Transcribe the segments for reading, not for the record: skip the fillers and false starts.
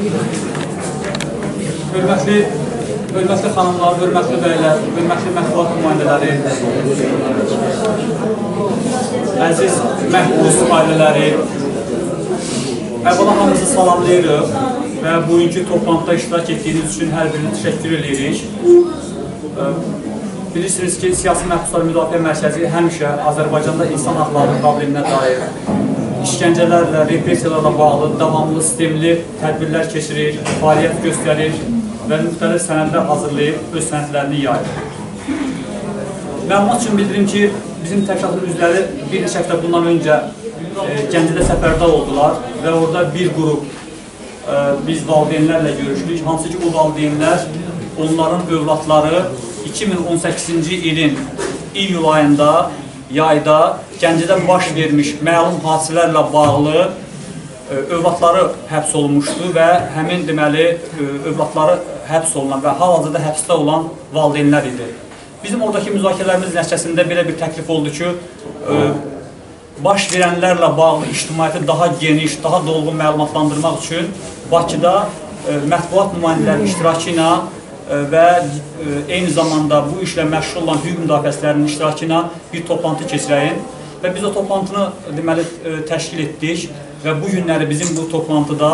Hörmətli xanımlar, hörmətli bəylər, hörmətli mətbuat nümayəndələri, əziz məhbus ailələri, əvvəla hamınızı salamlayırıq və bugünkü toplantıda iştirak etdiyiniz üçün hər birini təşəkkür edirik. Bilirsiniz ki, Siyasi Məhbuslar Müdafiə Mərkəzi həmişə Azərbaycanda insan haqları probleminə dair işgəncələrlə, repressiyalarla bağlı davamlı, sistemli tədbirlər keçirir, fəaliyyət göstərir və müxtəlif sənədlər hazırlayıb öz sənədlərini yayır. Məlumat üçün bildirim ki, bizim təşkilatın üzvləri bir neçə həftə bundan öncə Gəncədə səfərdə oldular və orada bir qrup biz valideynlərlə görüşdük. Hansı ki, o valideynlər, onların övladları 2018-ci ilin iyul ayında, yayda Gəncədə baş vermiş məlum hadisələrlə bağlı övladları həbs olunmuşdu və həmin deməli övladları həbs olunan və hal-hazırda həbsdə olan valideynlər idi. Bizim oradakı müzakirələrimiz nəticəsində belə bir təklif oldu ki, baş verənlərlə bağlı ictimaiyyəti daha geniş, daha dolğun məlumatlandırmaq üçün Bakıda mətbuat nümayəndələrinin iştirakı ilə və eyni zamanda bu işlə məşğul olan hüquq müdafiəçilərinin iştirakı ilə bir toplantı keçirəyim. Və biz o toplantını deməli təşkil etdik və bu günləri bizim bu toplantıda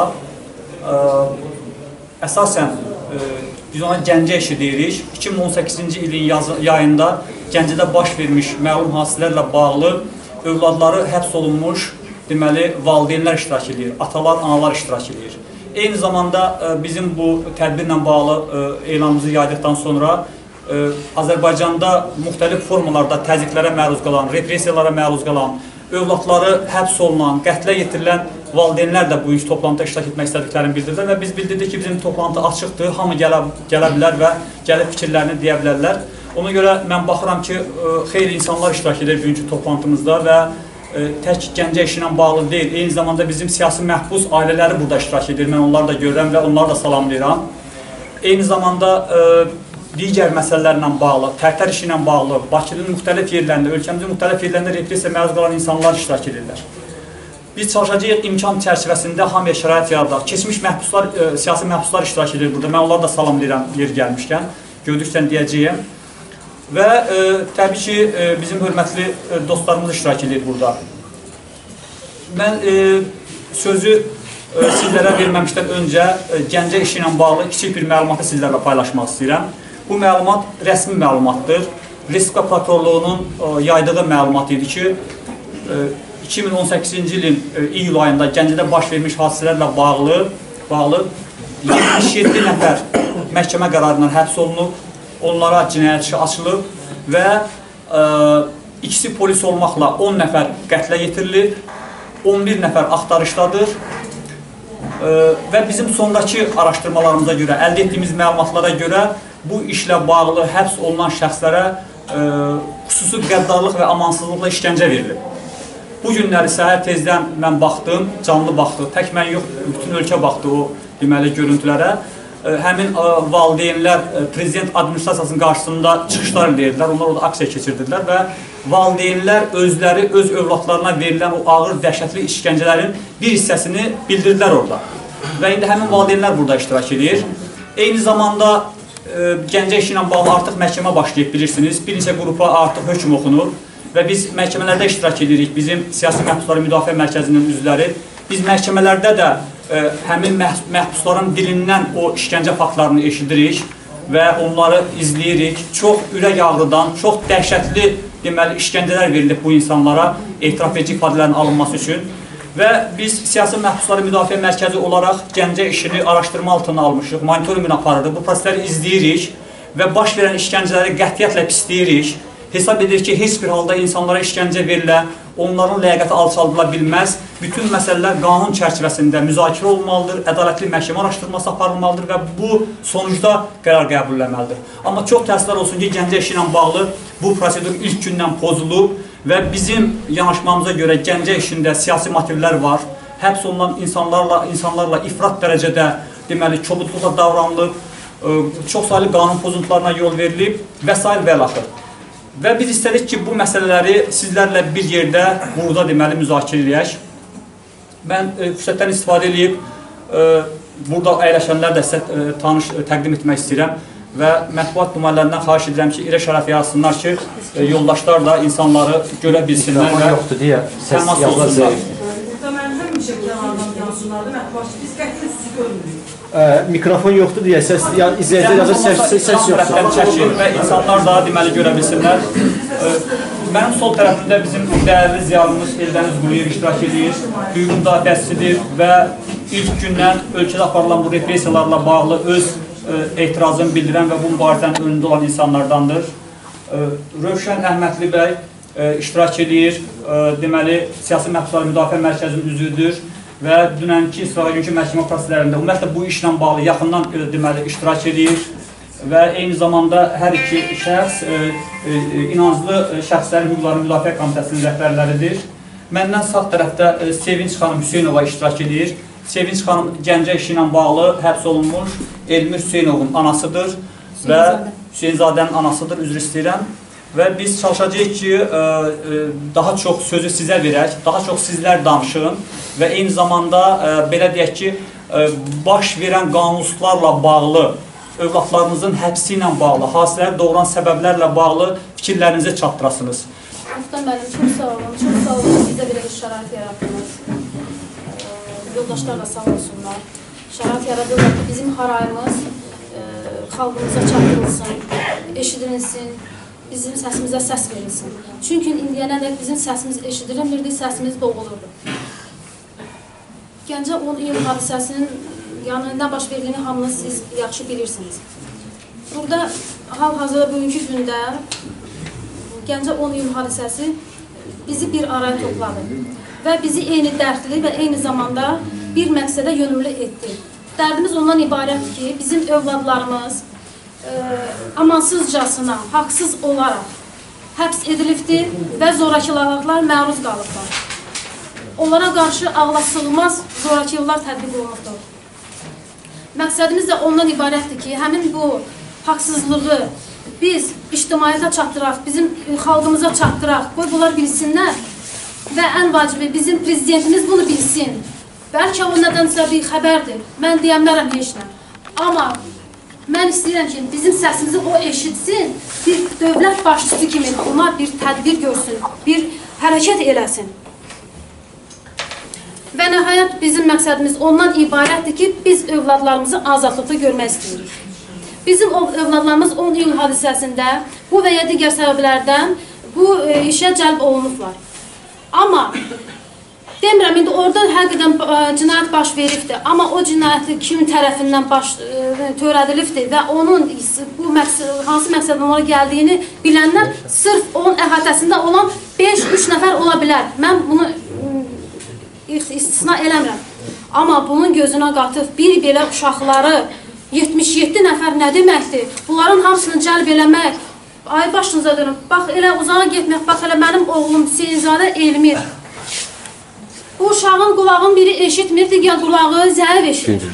əsasən biz ona Gəncə işi deyirik. 2018-ci ilin yayında Gəncədə baş vermiş məlum hadisələrlə bağlı övladları həbs olunmuş deməli valideynlər iştirak edir, atalar, analar iştirak edir. Eyni zamanda bizim bu tədbirlə bağlı elanımızı yaydıqdan sonra Azərbaycanda müxtəlif formalarda təzyiqlərə məruz qalan, repressiyalara məruz qalan, övladları həbs olunan, qətlə yetirilən valideynlər də bu iş toplantıda iştirak etmək istədiklərini bildirdilər və biz bildirdik ki, bizim toplantı açıqdır, hamı gələ bilər və gəlib fikirlərini deyə bilərlər. Ona görə mən baxıram ki, xeyli insanlar iştirak edir bugünkü toplantımızda və tək Gəncə işi ilə bağlı deyil, eyni zamanda bizim siyasi məhbus ailələri burada iştirak edir, mən onları da görürəm və onları da salamlayıram. Eyni zamanda digər məsələlərlə bağlı, tərtər işi ilə bağlı, Bakının müxtəlif yerlərində, ölkəmizin müxtəlif yerlərində repressiya məruz qalan insanlar iştirak edirlər. Biz çalışacağıq imkan çərçivəsində hamıya şərait yaradaq. Keçmiş məhbuslar, siyasi məhbuslar iştirak edir burada. Mən onları da salamlayıram yer gəlmişkən, gördükcə deyəcəyim. Və təbii ki, bizim hörmətli dostlarımız iştirak edir burada. Mən sözü sizlərə verməmişdən öncə Gəncə işi ilə bağlı kiçik bir məlumatı sizlərlə paylaşmaq istəyirəm. Bu məlumat rəsmi məlumatdır. Respublika Prokurorluğunun yaydığı məlumat idi ki, 2018-ci ilin iyul ayında Gəncədə baş vermiş hadisələrlə bağlı 77 nəfər məhkəmə qərarından həbs olunub, onlara cinayət işi açılıb və ikisi polis olmaqla 10 nəfər qətlə yetirilib, 11 nəfər axtarışdadır və bizim sonraki araşdırmalarımıza görə, əldə etdiyimiz məlumatlara görə bu işlə bağlı həbs olunan şəxslərə xüsusi qəddarlıq və amansızlıqla işgəncə verilib. Bu günləri səhər tezdən mən baxdım, canlı baxdıq, tək mən yox, bütün ölkə baxdı o deməli görüntülərə. Həmin valideynlər prezident administrasiyasının qarşısında çıxışlar edirdilər, onlar orada aksiya keçirdirdilər və valideynlər özləri, öz övladlarına verilən o ağır, dəhşətli işgəncələrin bir hissəsini bildirdilər orada. Və indi həmin valideynlər burada iştirak edir. Eyni zamanda Gəncə işi ilə bağlı artıq məhkəmə başlayıb, bilirsiniz. Bir neçə qrupa artıq hökm oxunur və biz məhkəmələrdə iştirak edirik, bizim Siyasi Məhbuslar Müdafiə Mərkəzinin üzvləri. Biz məhkəmələrdə də həmin məhbusların dilindən o işgəncə faktlarını eşidirik və onları izləyirik. Çox ürək ağrıdan, çox dəhşətli deməli işgəncələr verilib bu insanlara etiraf edici ifadələrin alınması üçün. Və biz Siyasi Məhbusları Müdafiə Mərkəzi olaraq Gəncə işini araşdırma altına almışıq, monitorinqini aparırıq, bu prosesləri izləyirik və baş verən işgəncələri qətiyyətlə pisləyirik. Hesab edir ki, heç bir halda insanlara işgəncə verilə, onların ləyaqəti alçaldıla bilməz. Bütün məsələlər qanun çərçivəsində müzakirə olmalıdır, ədalətli məhkəmə araşdırması aparılmalıdır və bu sonucda qərar qəbul edilməlidir. Amma çox təəssüflər olsun ki, Gəncə işi ilə bağlı bu prosedur ilk gündən pozulub və bizim yanaşmamıza görə Gəncə işində siyasi motivlər var. Həbs olunan insanlarla ifrat dərəcədə deməli kobudluqla davranılıb, çox saylı qanun pozuntularına yol verilib və s. və l. Və biz istədik ki, bu məsələləri sizlərlə bir yerdə, burada deməli müzakirə edək. Mən fürsətdən istifadə edib burada əyləşənlər də sizə təqdim etmək istəyirəm və mətbuat nümayəndələrindən xahiş edirəm ki, irə şərəf yazsınlar ki, yoldaşlar da insanları görə bilsinlər və təmas olsunlar. Həmişə kənardan yansınlardı, mətbuatçı biz qətlən sizi görmürük. Mikrofon yoxdur deyə izləyicilər yazır, səs yoxdur. Və insanlar da deməli görə bilsinlər. Mənim sol tərəfimdə bizim dəyərli ziyarımız Eldəniz Quliyev iştirak edir, hüquq müdafiəsidir və ilk gündən ölkədə aparılan bu repressiyalarla bağlı öz etirazını bildirən və bu mübarizənin önündə olan insanlardandır. Rövşən Əhmədli bəy iştirak edir, deməli, Siyasi Məhbuslar Müdafiə Mərkəzinin üzvüdür və dünənki İsrail günkü məhkəmə proseslərində ümumiyyətlə bu işlə bağlı yaxından deməli iştirak edir və eyni zamanda hər iki şəxs inanclı şəxslərin hüquqlarını müdafiə komitəsinin rəhbərləridir. Məndən sağ tərəfdə Sevinç xanım Hüseynova iştirak edir. Sevinç xanım Gəncə işi ilə bağlı həbs olunmuş Elmir Hüseynovun anasıdır və Hüseynzadənin anasıdır, üzr istəyirəm. Və biz çalışacağıq ki, daha çox sözü sizə verək, daha çox sizlər danışın və eyni zamanda belə deyək ki, baş verən qanunsuzlarla bağlı, övladlarımızın həbsi ilə bağlı, hadisələri doğuran səbəblərlə bağlı fikirlərinizi çatdırasınız. Muhtar müəllim, çox sağ olun, bizə belə bir şərait yaratdınız. Yoldaşlar da sağ olsunlar. Şərait yaradırlar ki, bizim harayımız xalqımıza çatdırılsın, eşidilsin, bizim səsimizə səs verilsin. Çünki indiyənədək bizim səsimiz eşidilmirdi, səsimiz boğulurdu. Gəncə 10 iyun hadisəsinin yanında baş verdiyini hamınız siz yaxşı bilirsiniz. Burada hal-hazırda bugünkü gündə Gəncə 10 iyun hadisəsi bizi bir araya topladı və bizi eyni dərdli və eyni zamanda bir məqsədə yönümlü etdi. Dərdimiz ondan ibarətdir ki, bizim övladlarımız amansızcasına, haqsız olaraq həbs edilibdir və zorakılıqlar məruz qalıblar. Onlara qarşı ağlasılmaz zorakılıqlar tətbiq olunubdur. Məqsədimiz də ondan ibarətdir ki, həmin bu haqsızlığı biz ictimaiyyətə çatdıraq, bizim xalqımıza çatdıraq, qoy bunlar bilsinlər və ən vacibi bizim prezidentimiz bunu bilsin. Bəlkə o nədənsə bir xəbərdir, mən deyəmlərəm heç nə. Amma mən istəyirəm ki, bizim səsimizi o eşitsin, bir dövlət başçısı kimi ona bir tədbir görsün, bir hərəkət eləsin. Və nəhayət bizim məqsədimiz ondan ibarətdir ki, biz övladlarımızı azadlıqda görmək istəyirik. Bizim övladlarımız 10 iyun hadisəsində bu və ya digər səbəblərdən bu işə cəlb olunublar. Amma demirəm, indi orada həqiqdən cinayət baş veribdir, amma o cinayəti kimin tərəfindən törədilibdir və onun hansı məqsədlə onlara gəldiyini bilənlər sırf onun əhatəsində olan 5-3 nəfər ola bilər. Mən bunu istisna eləmirəm. Amma bunun gözünə qatıb bir belə uşaqları 77 nəfər nə deməkdir? Bunların hamısını cəlb eləmək, ay başınıza dönüm, bax elə uzağa getmək, bax elə mənim oğlum Hüseynzadə Elmir. Bu uşağın qulağın biri eşitmir, digər qulağı zəif eşitir.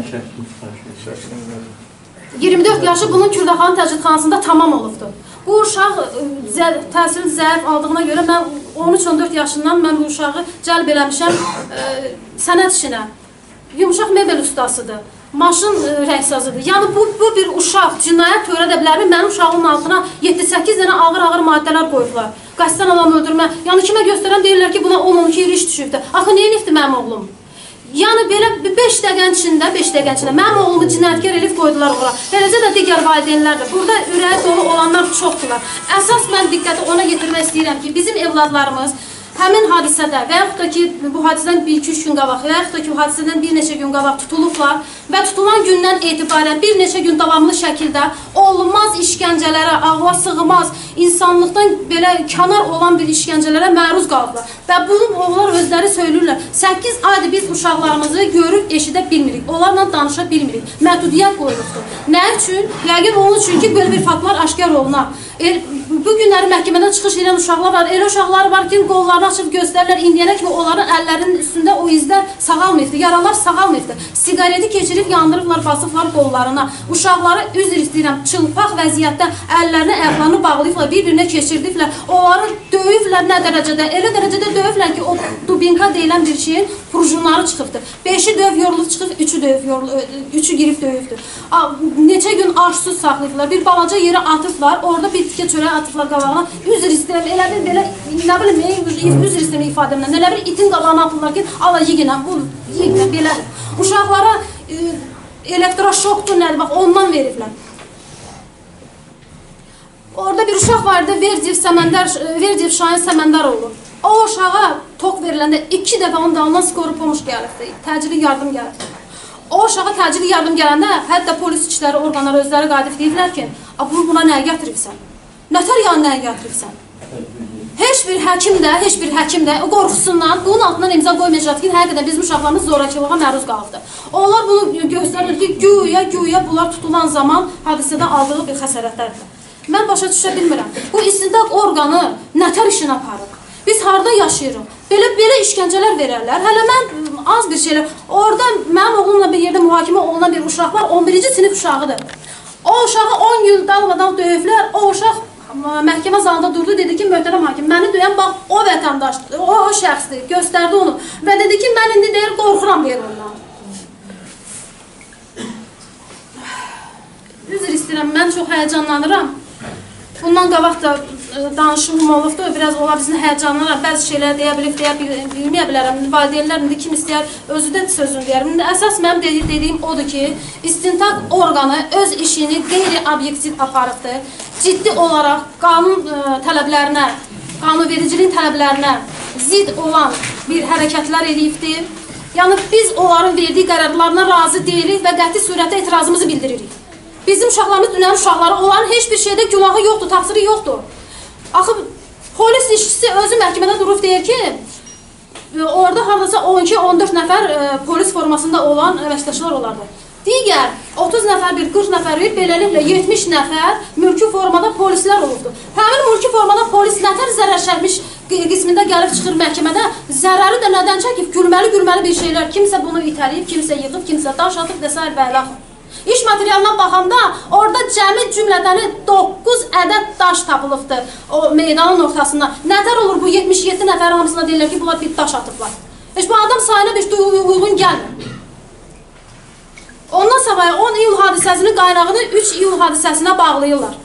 24 yaşı bunun Kürdəxanı təcridxanasında tamam olubdur. Bu uşaq təhsil zəif aldığına görə mən 13-14 yaşından mən bu uşağı cəlb eləmişəm sənət işinə. Yumuşaq mebel ustasıdır, maşın rəqsazıdır. Yəni bu bir uşaq cinayət törədə bilərmi? Mənim uşağımın altına 7-8 dənə ağır maddələr qoyublar. Qəsdən adam öldürmə. Yəni kimə göstərən deyirlər ki, buna 10-12 il iş düşübdür. Axı neyin ifdir mənim oğlum? Yəni belə 5 dəqiqənin içində mənim oğlumu cinayətkar elif qoydular ora. Eləcə də digər valideynlər də. Burada ürəyi dolu olanlar çoxdular. Əsas mən diqqəti ona yetirmək istəyirəm ki, bizim evladlarımız həmin hadisədə və yaxud da ki, bu hadisədən 1-2-3 gün qabaq və yaxud da ki, bu hadisədən bir neçə gün qabaq tutulublar və tutulan gündən etibarən bir neçə gün davamlı şəkildə olmaz işgəncələrə, ağla sığmaz, insanlıqdan belə kənar olan bir işgəncələrə məruz qalıblar. Və bunu oğullar özləri söylürlər. 8 aydır biz uşaqlarımızı görüb eşidə bilmirik, onlarla danışa bilmirik. Məhdudiyyət qoyulubdur. Nə üçün? Yəqin onun üçün ki, belə bir faktlar aşkar olunar. Bu günləri məhkəmədən çıxış edən uşaqlar var, elə uşaqlar var ki, qollarına əllərini açıb göstərirlər, indiyənə kimi onların əllərinin üstündə o izlər sağalmayıbdır, yaralar sağalmayıbdır. Siqareti keçirib yandırıblar, basıblar qollarına. Uşaqları üzr istəyirəm, çılpaq vəziyyətdə əllərini, ayaqlarını bağlayıblar, bir-birinə keçirdiblər. Onları döyüblər nə dərəcədə? Elə dərəcədə döyüblər ki, o dubinka deyilən bir şeyin purjunları çıxıbdır. 5-i döv yorulub çıxıb, 3-ü girib döyübdür. Neçə gün arsuz saxlayıblar, bir balaca yerə atıblar, orada bir tikə çörək atıblar qabağına. Üzr istəyirəm, elə bir belə, nə bilim, üzr istəyirəm ifadəmlə, elə bir itin qabağına atırlar ki, ala yiginə, bu yiginə, belə. Uşaqlara elektroşokdur, nədir, bax, ondan veriblər. Orada bir uşaq vardı, Verdiyev Şahin Səməndəroğlu. O uşağa tok veriləndə 2 dəfə onun dalından skoru pomoş gəlibdi, təcili yardım gəlibdi. O uşağa təcili yardım gələndə, hətta polis işləri orqanları özləri qayıdıb deyirlər ki, buna nəyə gətiribsən? Nətər yanı nəyə gətiribsən? Heç bir həkim də o qorxusundan bunun altından imza qoymayacaq ki, həqiqətən bizim uşaqlarımız zorakılığa məruz qalıbdır. Onlar bunu göstərir ki, güya bunlar tutulan zaman hadisədə aldığı bir xəsarətlərdir. Mən başa düşə bilmirəm. Bu istintaq orqanı nətər işini aparır? Biz harada yaşayırıq? Belə işgəncələr verərlər. Hələ mən az bir şeylər... Orada mənim oğlumla bir yerdə mühakimə olunan bir uşaq var, 11-ci sinif uşağıdır. O uşağı 10 yıl dalmadan döyüblər. O uşaq məhkəmə zalında durdu, dedi ki, möhtərəm hakim, məni döyən bax, o vətəndaşdır, o şəxsdir, göstərdi onu. Və dedi ki, mən indi deyir, qorxuram deyir ondan. Üzr istəyirəm, mən çox həyəcanlanıram. Bundan qabaq da danışımım olubdur, biraz ola bizim həyəcanlanıram, bəzi şeylər deyə bilməyə bilərəm. Valideynlər indi kim istəyər, özü də sözünü deyərim. Əsas mənim dediyim odur ki, istintaq orqanı öz işini qeyri-obyektiv aparıbdır. Ciddi olaraq qanun tələblərinə, qanunvericiliyin tələblərinə zid olan bir hərəkətlər edibdir. Yəni, biz onların verdiyi qərarlarına razı deyirik və qəti surətdə etirazımızı bildiririk. Bizim uşaqlarımız dünyanın uşaqları, onların heç bir şeydə günahı yoxdur, təqsiri yoxdur. Axı, polis işçisi özü məhkəmədə durub deyir ki, orada haradasa 12-14 nəfər polis formasında olan əməkdaşlar olardı. Digər 30 nəfər, 40 nəfər, beləliklə 70 nəfər mülki formada polislər olubdur. Həmin mülki formada polis nətər zərər çəkmiş qismində gəlib çıxır məhkəmədə, zərəri də nədən çəkib? Gülməli bir şeylər. Kimsə bunu itəliyib, kimsə yığıb, kimsə daş atıb və s. və ilə. İş materialına baxanda orada cəmi cümlədəni 9 ədəd daş tapılıbdır o meydanın ortasında. Nətər olur bu 77 nəfər hamısına deyirlər ki, bunlar bir daş atıblar. Heç bu adam sayına bir uyğun gəlmir. Ondan sonra 10 iyul hadisəsinin qaynağını 3 iyul hadisəsinə bağlayırlar.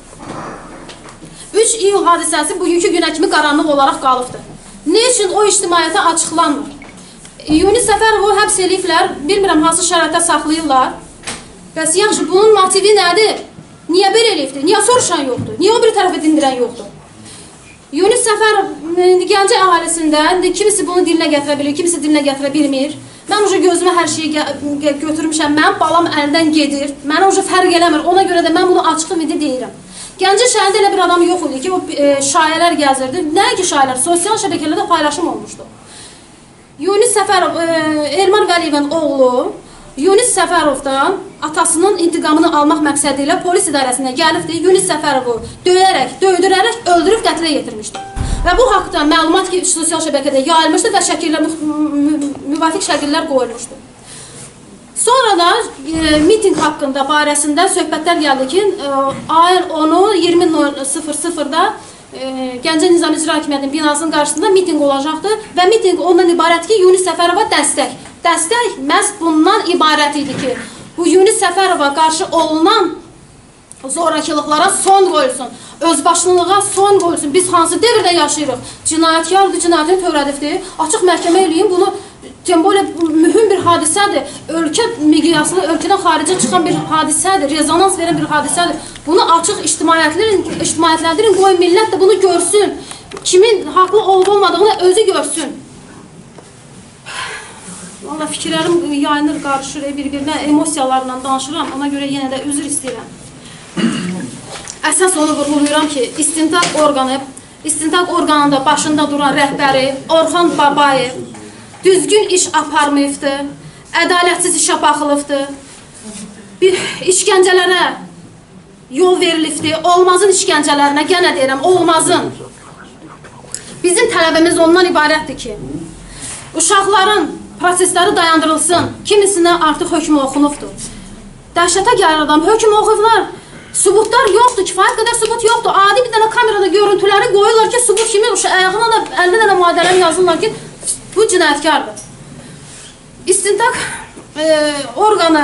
3 iyul hadisəsi bugünkü günə kimi qaranlıq olaraq qalıbdır. Ne üçün o ictimaiyyətə açıqlanmır? Yunis Səfərovu həbs eləyiblər, bilmirəm hansı şəraitdə saxlayırlar. Bəs yaxşı, bunun motivi nədir? Niyə belə eləyibdir? Niyə soruşan yoxdur? Niyə o bir tərəfə dindirən yoxdur? Yunis Səfərov Gəncə əhalisində kimisi bunu dilinə gətirə bilir, kimisi dilinə gətirə bilmir. Mən uca gözümə hər şeyi götürmüşəm, mənim balam əldən gedir, mənə uca fərq eləmir, ona görə də mən bunu açıq ümidi deyirəm. Gəncə şəhərində elə bir adam yox idi ki, o şayələr gəzirdi. Nəyə ki şayələr? Sosial şəbəkələrdə paylaşım olmuşdu. Yunis Səfərov, Elmar Vəliyevin oğlu, Yunis Səfərovdan atasının intiqamını almaq məqsədi ilə polis idarəsinə gəlibdir. Yunis Səfərovu döyərək, döydürərək, öldürüb qətilə yetirmişdir. Və bu haqda məlumat ki, sosial şəbəkədə yayılmışdır və müvafiq şəkillər qoyulmuşdur. Sonra da miting haqqında barəsində söhbətlər gəldi ki, ayın 10-u 20:00-da Gəncə Nizami İcra Hakimiyyətinin binasının qarşısında miting olacaqdır və miting ondan ibarət ki, Yunis Səfərova dəstək. Dəstək məhz bundan ibarət idi ki, bu Yunis Səfərova qarşı olunan zorakılıqlara son qoyulsun, özbaşınlığa son qoyulsun. Biz hansı devirdə yaşayırıq? Cinayətkardır, cinayətin törədibdir. Açıq məhkəmə eləyin, bunu böyle mühüm bir hadisədir. Ölkə miqyaslı, ölkədən xaricə çıxan bir hadisədir, rezonans veren bir hadisədir. Bunu açıq ictimaiyyətləndirin, qoyun millət də bunu görsün. Kimin haqlı olub-olmadığını özü görsün. Valla fikirlərim yayınır, qarışır, bir-birinə emosiyalarla danışıram. Ona görə yenə də üzr istəyirəm. Əsas onu vurğulayıram ki, istintaq orqanında başında duran rəhbəri Orxan Babayev düzgün iş aparmayıbdır, ədalətsiz işə baxılıbdır, işgəncələrə yol verilibdir, olmazın işgəncələrinə, gənə deyirəm, olmazın. Bizim tələbəmiz ondan ibarətdir ki, uşaqların prosesləri dayandırılsın, kimisinə artıq hökm oxunubdur. Dəhşətə gəlir adam, hökm oxuyublar, sübutlar yoxdur, kifayət qədər sübut yoxdur. Adi bir dənə kamerada görüntüləri qoyurlar ki, sübut kimi ayağına da 50 dənə maddələr yazırlar ki, bu cinayətkardır. İstintaq orqanı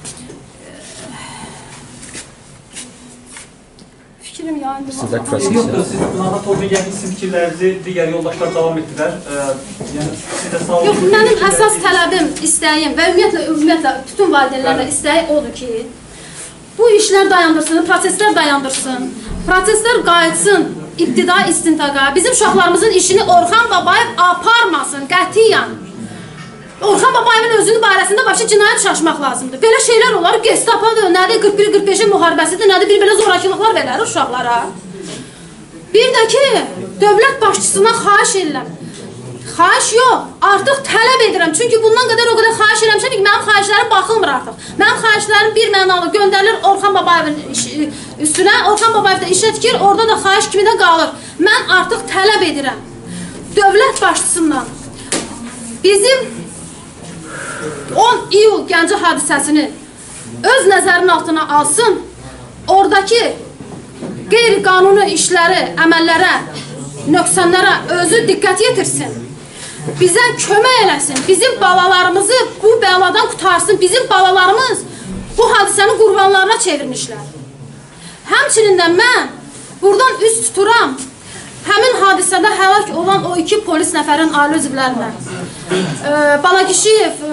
fikrim yayındır. Yoxdur, siz narahat olmayın, yəni sizin fikirlərinizi digər yoldaşlar davam etdilər. Yəni siz də sağ olun. Yox, mənim əsas tələbim, istəyim və ümumiyyətlə bütün valideynlərlə istəyi odur ki, bu işlər dayandırsın, proseslər dayandırsın, proseslər qayıtsın ibtidai istintaqa. Bizim uşaqlarımızın işini Orxan Babayev aparmasın, qətiyyən. Orxan Babayevin özünün barəsində başqa cinayət şaşmaq lazımdır. Belə şeylər olar, Gestapodur, nədir 41-45-in müharibəsidir, nədir bir-belə zorakılıqlar verir uşaqlara. Bir də ki, dövlət başçısına xahiş edirəm. Xahiş yox, artıq tələb edirəm. Çünki bundan qədər o qədər xahiş edirəm ki, mənim xahişlərim baxılmır artıq. Mənim xahişlərim bir mənalı göndərilir Orxan Babayevin üstünə. Orxan Babayev də işə tikir, orada da xahiş kimi də qalır. Mən artıq tələb edirəm. Dövlət başçısından bizim 10 iyul Gəncə hadisəsini öz nəzərinin altına alsın. Oradakı qeyri-qanuni işləri, əməllərə, nöqsanlara özü diqqət yetirsin. Bizə kömək eləsin, bizim balalarımızı bu bəladan qutarsın. Bizim balalarımız bu hadisənin qurbanlarına çevirmişlər. Həmçinin də mən buradan üst tuturam həmin hadisədə həlak olan o 2 polis nəfərin ailə üzvlərinə. Balakişiyev,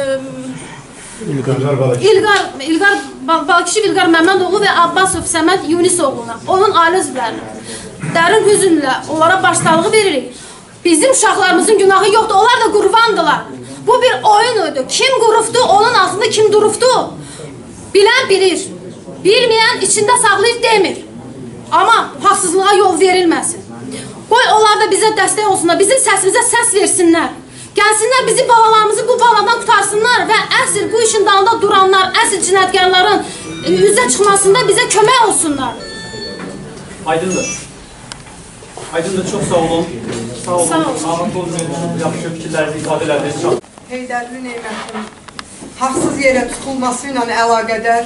Balakişiyev İlqar Məmmədoğlu və Abbasov Səməd Yunisoğluna, onun ailə üzvlərinə dərin hüzünlə onlara başsağlığı veririk. Bizim uşaqlarımızın günahı yoxdur, onlar da qurbandılar. Bu bir oyun idi. Kim qurufdu, onun altında kim durufdu? Bilən bilir, bilməyən içində saxlayıb demir. Amma haqsızlığa yol verilməsin. Qoy onlar da bizə dəstək olsunlar, bizim səsimizə səs versinlər. Gəlsinlər, bizim balalarımızı bu baladan qutarsınlar və əsl bu işin dalında duranlar, əsl cinayətkarların üzə çıxmasında bizə kömək olsunlar. Aydındır. Aydındır, çox sağ olun. Sağ olun. Narahat olmayın, yaxşı fikirlərinizi ifadə edərdiniz. Heydərli Neymətin haqsız yerə tutulması ilə əlaqədar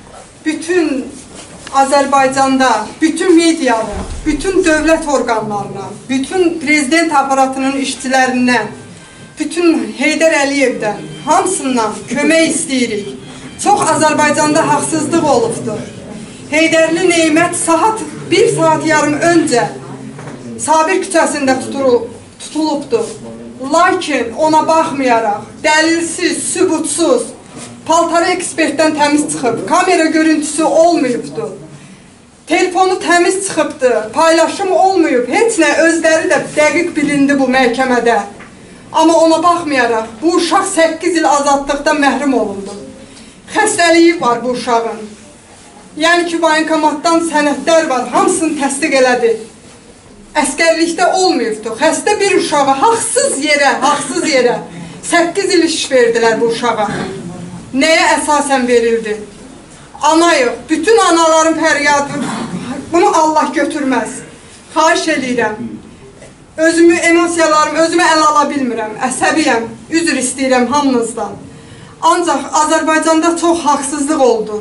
bütün Azərbaycanda, bütün mediada, bütün dövlət orqanlarına, bütün prezident aparatının işçilərindən, bütün Heydər Əliyevdən, hamısından kömək istəyirik. Çox Azərbaycanda haqsızlıq olubdur. Heydərli Neymət bir saat yarım öncə Sabir küçəsində tutulubdur. Lakin ona baxmayaraq, dəlilsiz, sübutsuz, paltarı ekspertdən təmiz çıxıb, kamera görüntüsü olmayıbdır. Telefonu təmiz çıxıbdır, paylaşım olmayıb, heç nə özləri də dəqiq bilindi bu məhkəmədə. Amma ona baxmayaraq, bu uşaq 8 il azadlıqdan məhrum olundu. Xəstəliyi var bu uşağın. Yəni ki, voyinkomatdan sənədlər var, hamısını təsdiq elədi. Əskərlikdə olmayıbdır. Xəstə bir uşağa haqsız yerə 8 il iş verdilər bu uşağa. Nəyə əsasən verildi? Anayıq, bütün anaların fəryadı, bunu Allah götürməz. Xahiş edirəm. Özümü, emosiyalarımı özümə əl ala bilmirəm, əsəbiyəm, üzr istəyirəm hamınızdan. Ancaq Azərbaycanda çox haqsızlıq oldu.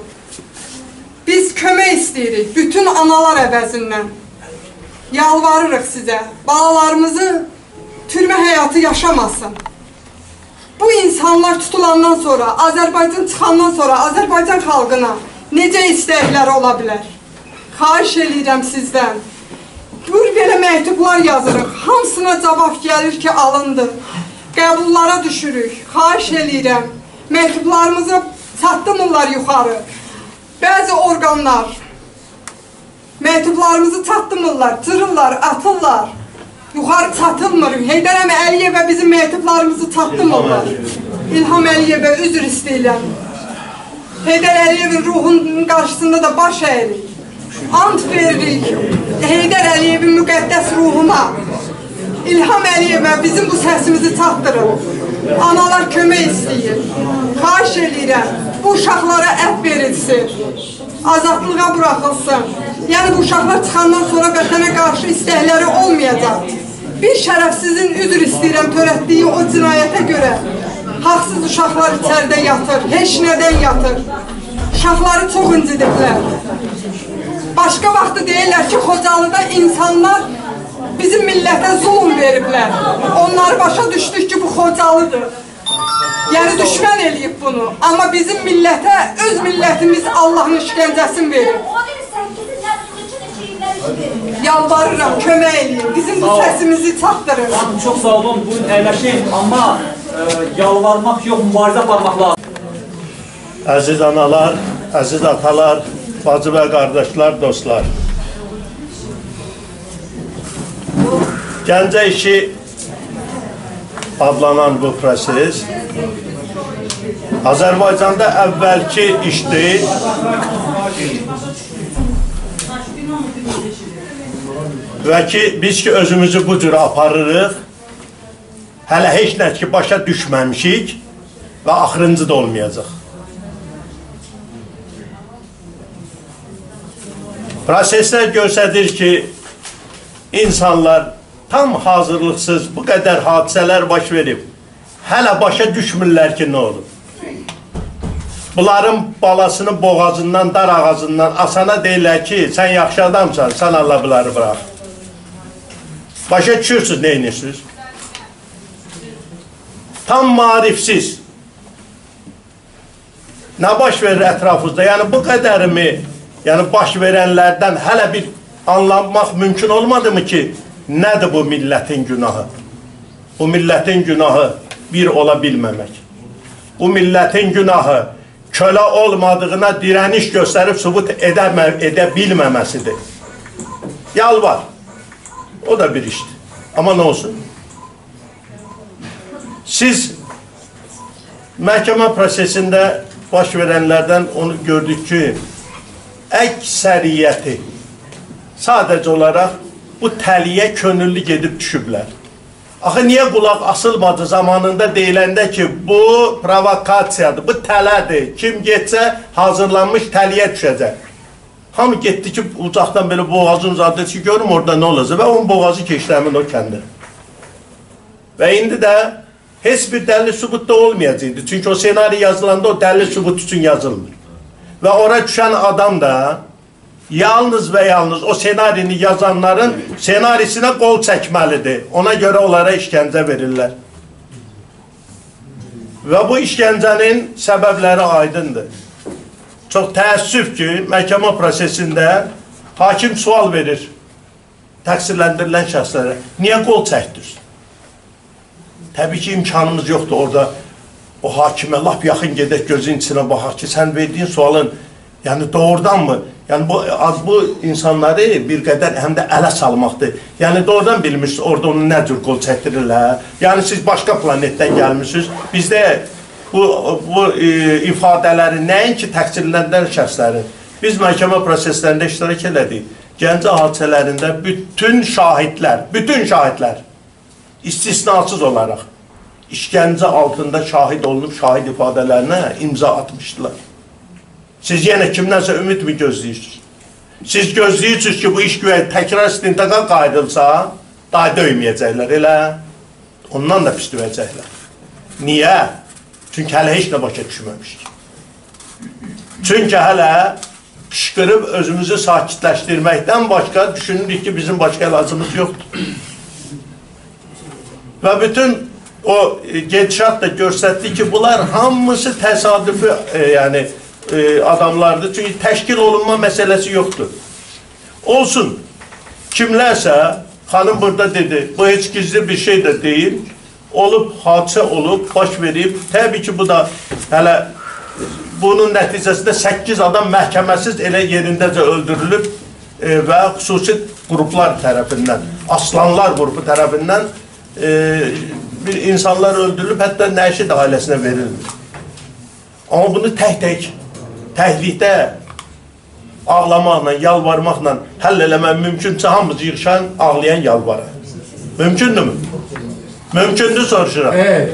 Biz kömək istəyirik, bütün analar əvəzindən. Yalvarırıq sizə, balalarımızı türmə həyatı yaşamasın. Bu insanlar tutulandan sonra, Azərbaycan çıxandan sonra Azərbaycan xalqına necə istəkləri ola bilər? Xahiş edirəm sizdən. Belə məktublar yazırıq, hamısına cavab gəlir ki, alındı. Qəbullara düşürük, xahiş edirəm. Məktublarımızı çatdırmırlar yuxarı. Bəzi orqanlar məktublarımızı çatdırmırlar, cırırlar, atırlar. Yuxarı çatılmır. Heydər Əliyevə bizim məktublarımızı çatdırmırlar. İlham Əliyevə üzr istəyirəm. Heydər Əliyevin ruhunun qarşısında da baş əyirik. Ant veririk Heydər Əliyevin müqəddəs ruhuna. İlham Əliyevə bizim bu səsimizi çatdırın. Analar kömək istəyir. Xahiş edirəm, bu uşaqlara ət verilsin. Azadlığa buraxılsın. Yəni bu uşaqlar çıxandan sonra vətənə qarşı istəkləri olmayacaq. bir şərəfsizin üzr istəyirəm törətdiyi o cinayətə görə haqsız uşaqlar içəridə yatır, heç nədən yatır. Uşaqları çox incidiblər. Başqa vaxtı deyirlər ki, Xocalıda insanlar bizim millətə zulm veriblər. Onları başa düşdük ki, bu Xocalıdır. Yəni düşmən eləyib bunu. Amma bizim millətə, öz millətimiz Allahın işgəncəsini verir. Yalvarıram, kömək eləyin. Bizim bu səsimizi çatdırır. Çox sağ olun, bugün əyləşin, amma yalvarmaq yox, mübarizə aparmaq lazım. Əziz analar, əziz atalar, bacı və qardaşlar, dostlar. Gəncə işi adlanan bu proses Azərbaycanda əvvəlki işdir. Və ki, biz ki özümüzü bu cür aparırıq, hələ heç nə ki başa düşməmişik və axırıncı da olmayacaq. Proseslər göstərir ki, insanlar tam hazırlıqsız bu qədər hadisələr baş verib, hələ başa düşmürlər ki, nə olur. Bunların balasını boğazından, dar ağacından asana deyirlər ki, sən yaxşı adamsan, sən Allah bunları bırax. Başa düşürsünüz, nə inirsiniz? Tam marifsiz. Nə baş verir ətrafınızda? Yəni bu qədərimi, yəni baş verənlərdən hələ bir anlamaq mümkün olmadı mı ki, nədir bu millətin günahı? Bu millətin günahı bir ola bilməmək. Bu millətin günahı kölə olmadığına dirəniş göstərib sübut edə bilməməsidir. Yalvar. O da bir işdir. Amma nə olsun? Siz məhkəmə prosesində baş verənlərdən onu gördük ki, əksəriyyəti sadəcə olaraq bu təliyə könüllü gedib düşüblər. Axı, niyə qulaq asılmadı zamanında deyiləndə ki, bu provokasiyadır, bu tələdir, kim getsə hazırlanmış təliyə düşəcək. Hamı getdi ki, ucaqdan belə boğazın uzadı ki, görüm orada nə olacaq və onun boğazı keçdi həmin o kəndir. Və indi də heç bir dəlil sübut da olmayacaqdı. Çünki o senari yazılanda o dəlil sübut üçün yazılmır. Və ora düşən adam da yalnız və yalnız o senarini yazanların senarisinə qol çəkməlidir. Ona görə onlara işgəncə verirlər. Və bu işgəncənin səbəbləri aydındır. Çox təəssüf ki, məhkəmə prosesində hakim sual verir təqsirləndirilən şəxslərə. Niyə qol çəkdir? Təbii ki, imkanımız yoxdur orada o hakimə lap yaxın gedək gözün içinə baxaq ki, sən verdiyin sualın yəni doğrudanmı? Yəni bu insanları bir qədər həm də ələ salmaqdır. Yəni doğrudan bilmişsiniz orada onu nə cür qol çəkdirirlər. Yəni siz başqa planetdən gəlmişsiniz. Bizdə bu ifadələri nəinki təqsirləndirilən şəxslərin biz məhkəmə proseslərində iştirak elədik. Gəncə hadisələrində bütün şahidlər istisnasız olaraq işgəncə altında şahid olunub şahid ifadələrinə imza atmışdılar. Siz yenə kimdənsə ümid mi gözləyirsiniz? Siz gözləyirsiniz ki, bu iş güvəyi təkrar istintaqa qaydılsa, daha döyməyəcəklər, elə ondan da pis döyəcəklər. Niyə? Çünki hələ heç nə başa düşməmişik. Çünki hələ qışqırıb özümüzü sakitləşdirməkdən başqa düşünürük ki, bizim başqa əlacımız yoxdur. Və bütün o gedişat da göstərdi ki, bunlar hamısı təsadüfi adamlardır. Çünki təşkil olunma məsələsi yoxdur. Olsun, kimlərsə, xanım burada dedi, bu heç gizli bir şey də deyil, olub, hadisə olub, baş verib. Təbii ki, bu da hələ bunun nəticəsində 8 adam məhkəməsiz elə yerindəcə öldürülüb və xüsusi qruplar tərəfindən, aslanlar qrupu tərəfindən bir insanlar öldürülüb, hətta Nəşid ailəsinə verilmir. Amma bunu təklikdə ağlamaqla, yalvarmaqla həll eləmək mümkünsə hamımız yığışan, ağlayan, yalvaran. Mümkündür mü? Mümkündür soruşuram.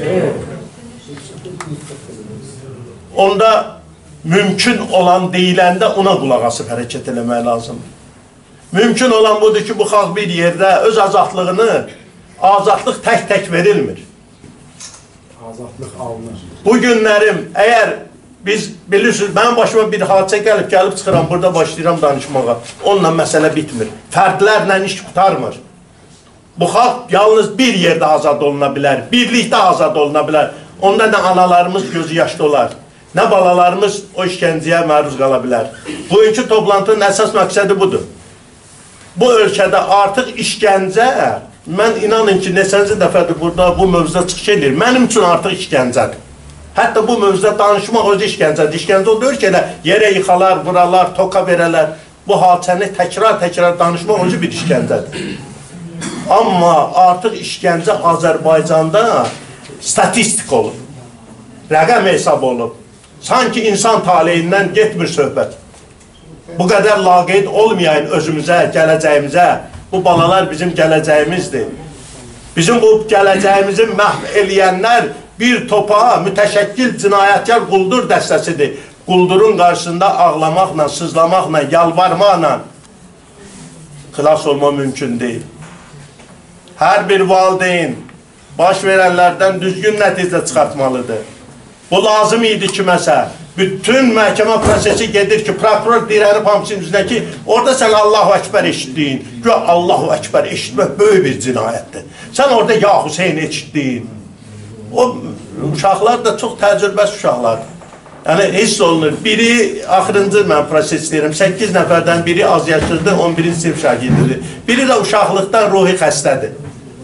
Onda mümkün olan deyiləndə ona qulaq asıb hərəkət eləmək lazımdır. Mümkün olan budur ki, bu xalq bir yerdə öz azadlığını azadlıq tək-tək verilmir. Azadlıq alınır. Bu günlərim, əgər biz bilirsiniz, mənim başıma bir hadisə gəlib çıxıram, burada başlayıram danışmağa. Onunla məsələ bitmir. Fərdlərlə iş qutarmır. Bu xalq yalnız bir yerdə azad oluna bilər, birlikdə azad oluna bilər. Onda nə analarımız gözü yaşlı olar, nə balalarımız o işgəncəyə məruz qala bilər. Bugünkü toplantının əsas məqsədi budur. Bu ölkədə artıq işgəncə, mən inanın ki, neçənci dəfədir burada bu mövzuda çıxış edir. Mənim üçün artıq işgəncədir. Hətta bu mövzuda danışmaq özü işgəncədir. İşgəncə o deyir ki, yerə yıxalar, vuralar, toka verələr. Bu hadisəni təkrar danışmaq özü bir işgəncədir. Amma artıq işgəncə Azərbaycanda statistik olub, rəqəm hesab olub. Sanki insan taleyindən getmir söhbət. Bu qədər laqeyd olmayayın özümüzə, gələcəyimizə. Bu balalar bizim gələcəyimizdir. Bizim bu gələcəyimizi məhv eləyənlər bir topa mütəşəkkil cinayətkar quldur dəstəsidir. Quldurun qarşısında ağlamaqla, sızlamaqla, yalvarmaqla xilas olma mümkün deyil. Hər bir valideyn baş verənlərdən düzgün nəticə çıxartmalıdır. Bu lazım idi kiməsə. Bütün məhkəmə prosesi gedir ki, prokuror dirənib hamısının üzrə ki, orada sən Allahu Əkbər eşitdiyin. Güya Allahu Əkbər eşitmək böyük bir cinayətdir. Sən orada Ya Hüseyin eşitdiyin. O uşaqlar da çox təcrübəsi uşaqlardır. Yəni, hiss olunur. Biri, axırıncı mən proses deyirəm, 8 nəfərdən biri az yaşlıdır, 11-ci sinif şagirdidir. Biri də uşaqlıqdan ruhi xəstədir.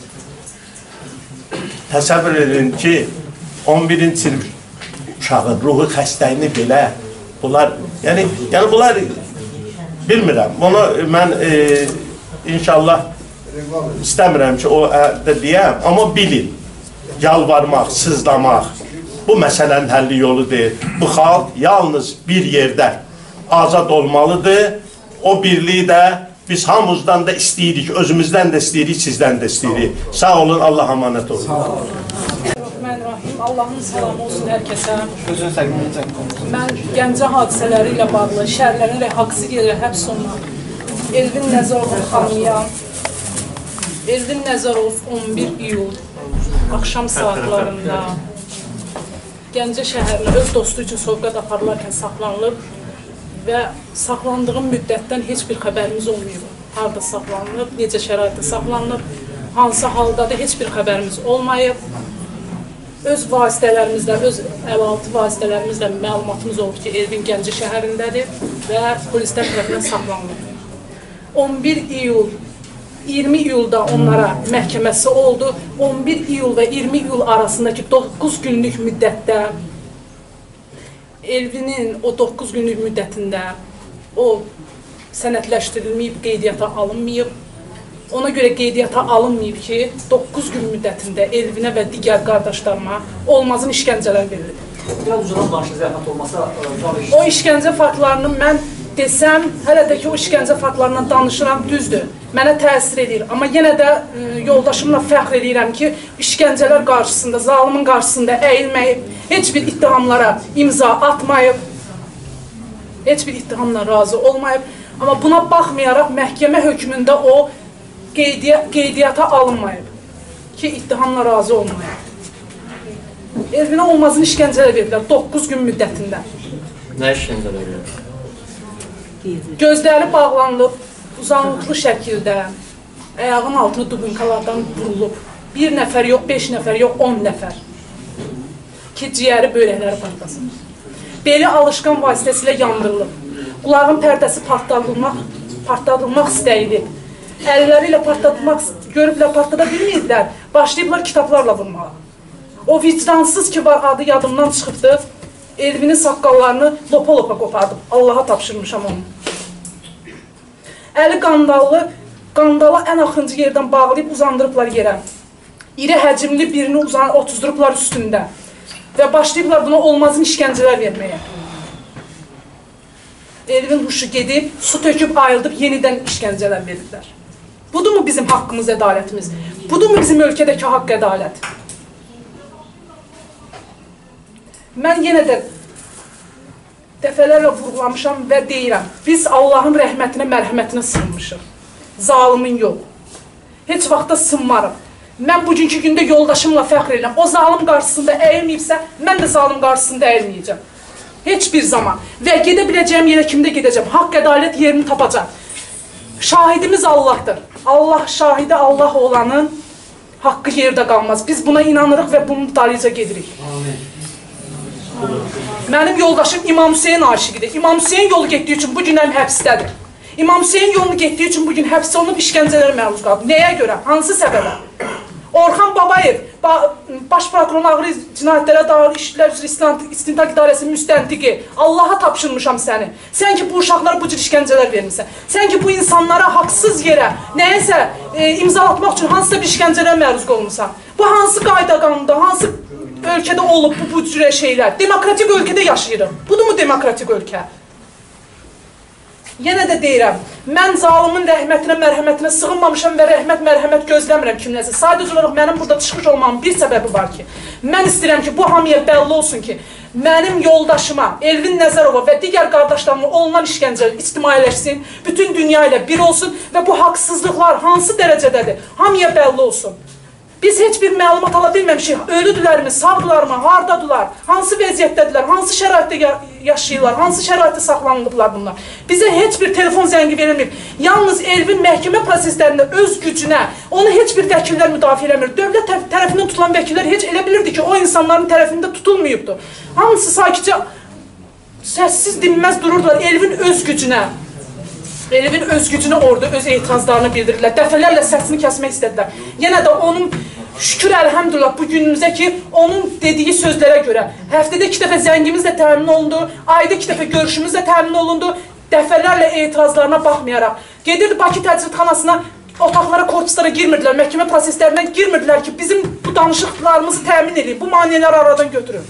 Təsəvvür edin ki, 11-ci sinif uşağın ruhi xəstəyini belə, bunlar, yəni bunlar, bilmirəm, bunu mən inşallah istəmirəm ki, o deyəm, amma bilin, yalvarmaq, sızlamaq, bu məsələnin həlli yolu deyil. Bu xalq yalnız bir yerdə azad olmalıdır, o birliyi də biz hamımızdan da istəyirik, özümüzdən də istəyirik, sizdən də istəyirik. Sağ olun, Allah amanət olun. Bismillahirrahmanirrahim. Allahın salamı olsun hər kəsə. Mən Gəncə hadisələri ilə bağlı, şəhərlərin haqsız yerə həbs olunan Elvin Nəzərov xanımıya, Elvin Nəzərov 11 iyul axşam saatlarında Gəncə şəhərinə öz dostu üçün sovqat aparılarkən saxlanılıb və saxlandığım müddətdən heç bir xəbərimiz olmayıb. Harada saxlanılıb, necə şəraitdə saxlanılıb, hansı halda da heç bir xəbərimiz olmayıb. Öz vasitələrimizlə, öz əlaltı vasitələrimizlə məlumatımız olub ki, Elvin Gəncə şəhərindədir və polislər tərəfindən saxlanılıb. 11 iyul, 20 iyulda onlara məhkəməsi oldu. 11 iyul və 20 iyul arasındakı 9 günlük müddətdə Elvinin o 9 günlük müddətində o sənədləşdirilməyib, qeydiyyata alınmayıb. Ona görə qeydiyyata alınmayıb ki, 9 gün müddətində Elvinə və digər qardaşlarıma olmazın işgəncələr verilib. Biraz ucadan danışıq zəhmət olmasa... O işgəncə faktlarını mən desəm, hələ də ki, o işgəncə faktlarından danışıram, düzdür. Mənə təsir edir. Amma yenə də yoldaşımla fəxr edirəm ki, işgəncələr qarşısında, zalimin qarşısında əyilməyib, heç bir ittihamlara imza atmayıb, heç bir ittihamla razı olmayıb. Amma buna baxmayaraq məhkəmə hökmündə o qeydiyyata alınmayıb ki, ittihamla razı olmayıb. Elvinə olmazın işgəncələr verirlər 9 gün müddətində. Nə işgəncələr verirlər? Gözləri bağlanılıb, uzanlıqlı şəkildə, ayağın altını dubinkalardan vurulub. 1 nəfər yox, 5 nəfər yox, 10 nəfər. Ki, ciyəri böləkləri partlasın. Beli alışqan vasitəsilə yandırılıb. Qulağın pərdəsi partladılmaq istəyilib. Əlləri ilə partladılmaq görüblər, partladı bilməyiblər. Başlayıblar kitablarla vurmağa. O vicdansız ki, var adı yadımdan çıxıbdır. Elvinin saqqallarını lopa-lopa qopardıb. Allaha tapşırmışam onu. Əli qandallı, qandala ən axıncı yerdən bağlayıb uzandırıblar yerə. İri həcimli birini otuzdurublar üstündə. Və başlayıblar buna olmazın işgəncələr verməyə. Elvin huşu gedib, su töküb ayıldıb, yenidən işgəncələr verirlər. Budurmu bizim haqqımız, ədalətimiz? Budurmu bizim ölkədəki haqq, ədalət? Mən yenə də dəfələrlə vurğulamışam və deyirəm, biz Allahın rəhmətinə, mərhəmətinə sığınmışıq. Zalimin yox. Heç vaxtda sınmarıq. Mən bugünkü gündə yoldaşımla fəxr edirəm. O zalim qarşısında əyilməyibsə, mən də zalim qarşısında əyilməyəcəm. Heç bir zaman. Və gedə biləcəyim yerə kimdə gedəcəm. Haqq ədalət yerini tapacaq. Şahidimiz Allahdır. Allah şahidi Allah olanın haqqı yerdə qalmaz. Biz buna inanırıq və bunun dalınca gedirik. Mənim yoldaşım İmam Hüseyin aşiqidir. İmam Hüseyin yolu getdiyi üçün bu gün həm həbsdədir. İmam Hüseyin yolunu getdiyi üçün bugün həbs olunub işgəncələrə məruz qalıb. Nəyə görə? Hansı səbəbə? Orxan Babayev, Baş Prokurorun Ağır Cinayətlərə Dair İşlər üzrə İstintaq İdarəsinin müstəntiqi. Allaha tapşırmışam səni. Sən ki, bu uşaqlara bu cür işgəncələr vermişsən. Sən ki, bu insanlara haqsız yerə, nəyəsə imzalatmaq üçün hansısa bir işgəncələrə məruz olmuşsan. Bu hansı qayda qanunda, hansı ölkədə olub bu cür şeylər? Demokratik ölkədə yaşayırıq. Budur mu demokratik ölkə? Yenə də deyirəm, mən zalimin rəhmətinə, mərhəmətinə sığınmamışam və rəhmət, mərhəmət gözləmirəm kimləsə. Sadəcə olaraq mənim burada çıxış olmamın bir səbəbi var ki, mən istəyirəm ki, bu hamıya bəlli olsun ki, mənim yoldaşıma, Elvin Nəzərova və digər qardaşlarıma olunan işgəncə ictimailəşsin, bütün dünya ilə bir olsun və bu haqsızlıqlar hansı dərəcədədir, hamıya bəlli olsun. Biz heç bir məlumat ala bilməmişik, ölüdülərmi, sağdırlarmı, hardadılar, hansı vəziyyətdədirlər, hansı şəraitdə yaşayırlar, hansı şəraitdə saxlanılıblar bunlar. Bizə heç bir telefon zəngi verilmir. Yalnız Elvin məhkəmə proseslərində öz gücünə, onu heç bir vəkillər müdafiə eləmir. Dövlət tərəfindən tutulan vəkillər heç elə bilirdi ki, o insanların tərəfində tutulmayıbdır. Hamısı sakitcə, səssiz dinməz dururdular Elvin öz gücünə. Elvin öz gücünü orada, öz etirazlarını bildirirlər. Dəfələrlə səsini kəsmək istədilər. Yenə də onun, şükür əlhəmdülillah bu günümüzə ki, onun dediyi sözlərə görə həftədə 2 dəfə zəngimiz də təmin olundu, ayda 2 dəfə görüşümüz də təmin olundu, dəfələrlə etirazlarına baxmayaraq. Gedirdi Bakı təcridxanasına, otaqlara, korpuslara girmirdilər, məhkəmə proseslərindən girmirdilər ki, bizim bu danışıqlarımızı təmin edin, bu maneələri aradan götürün.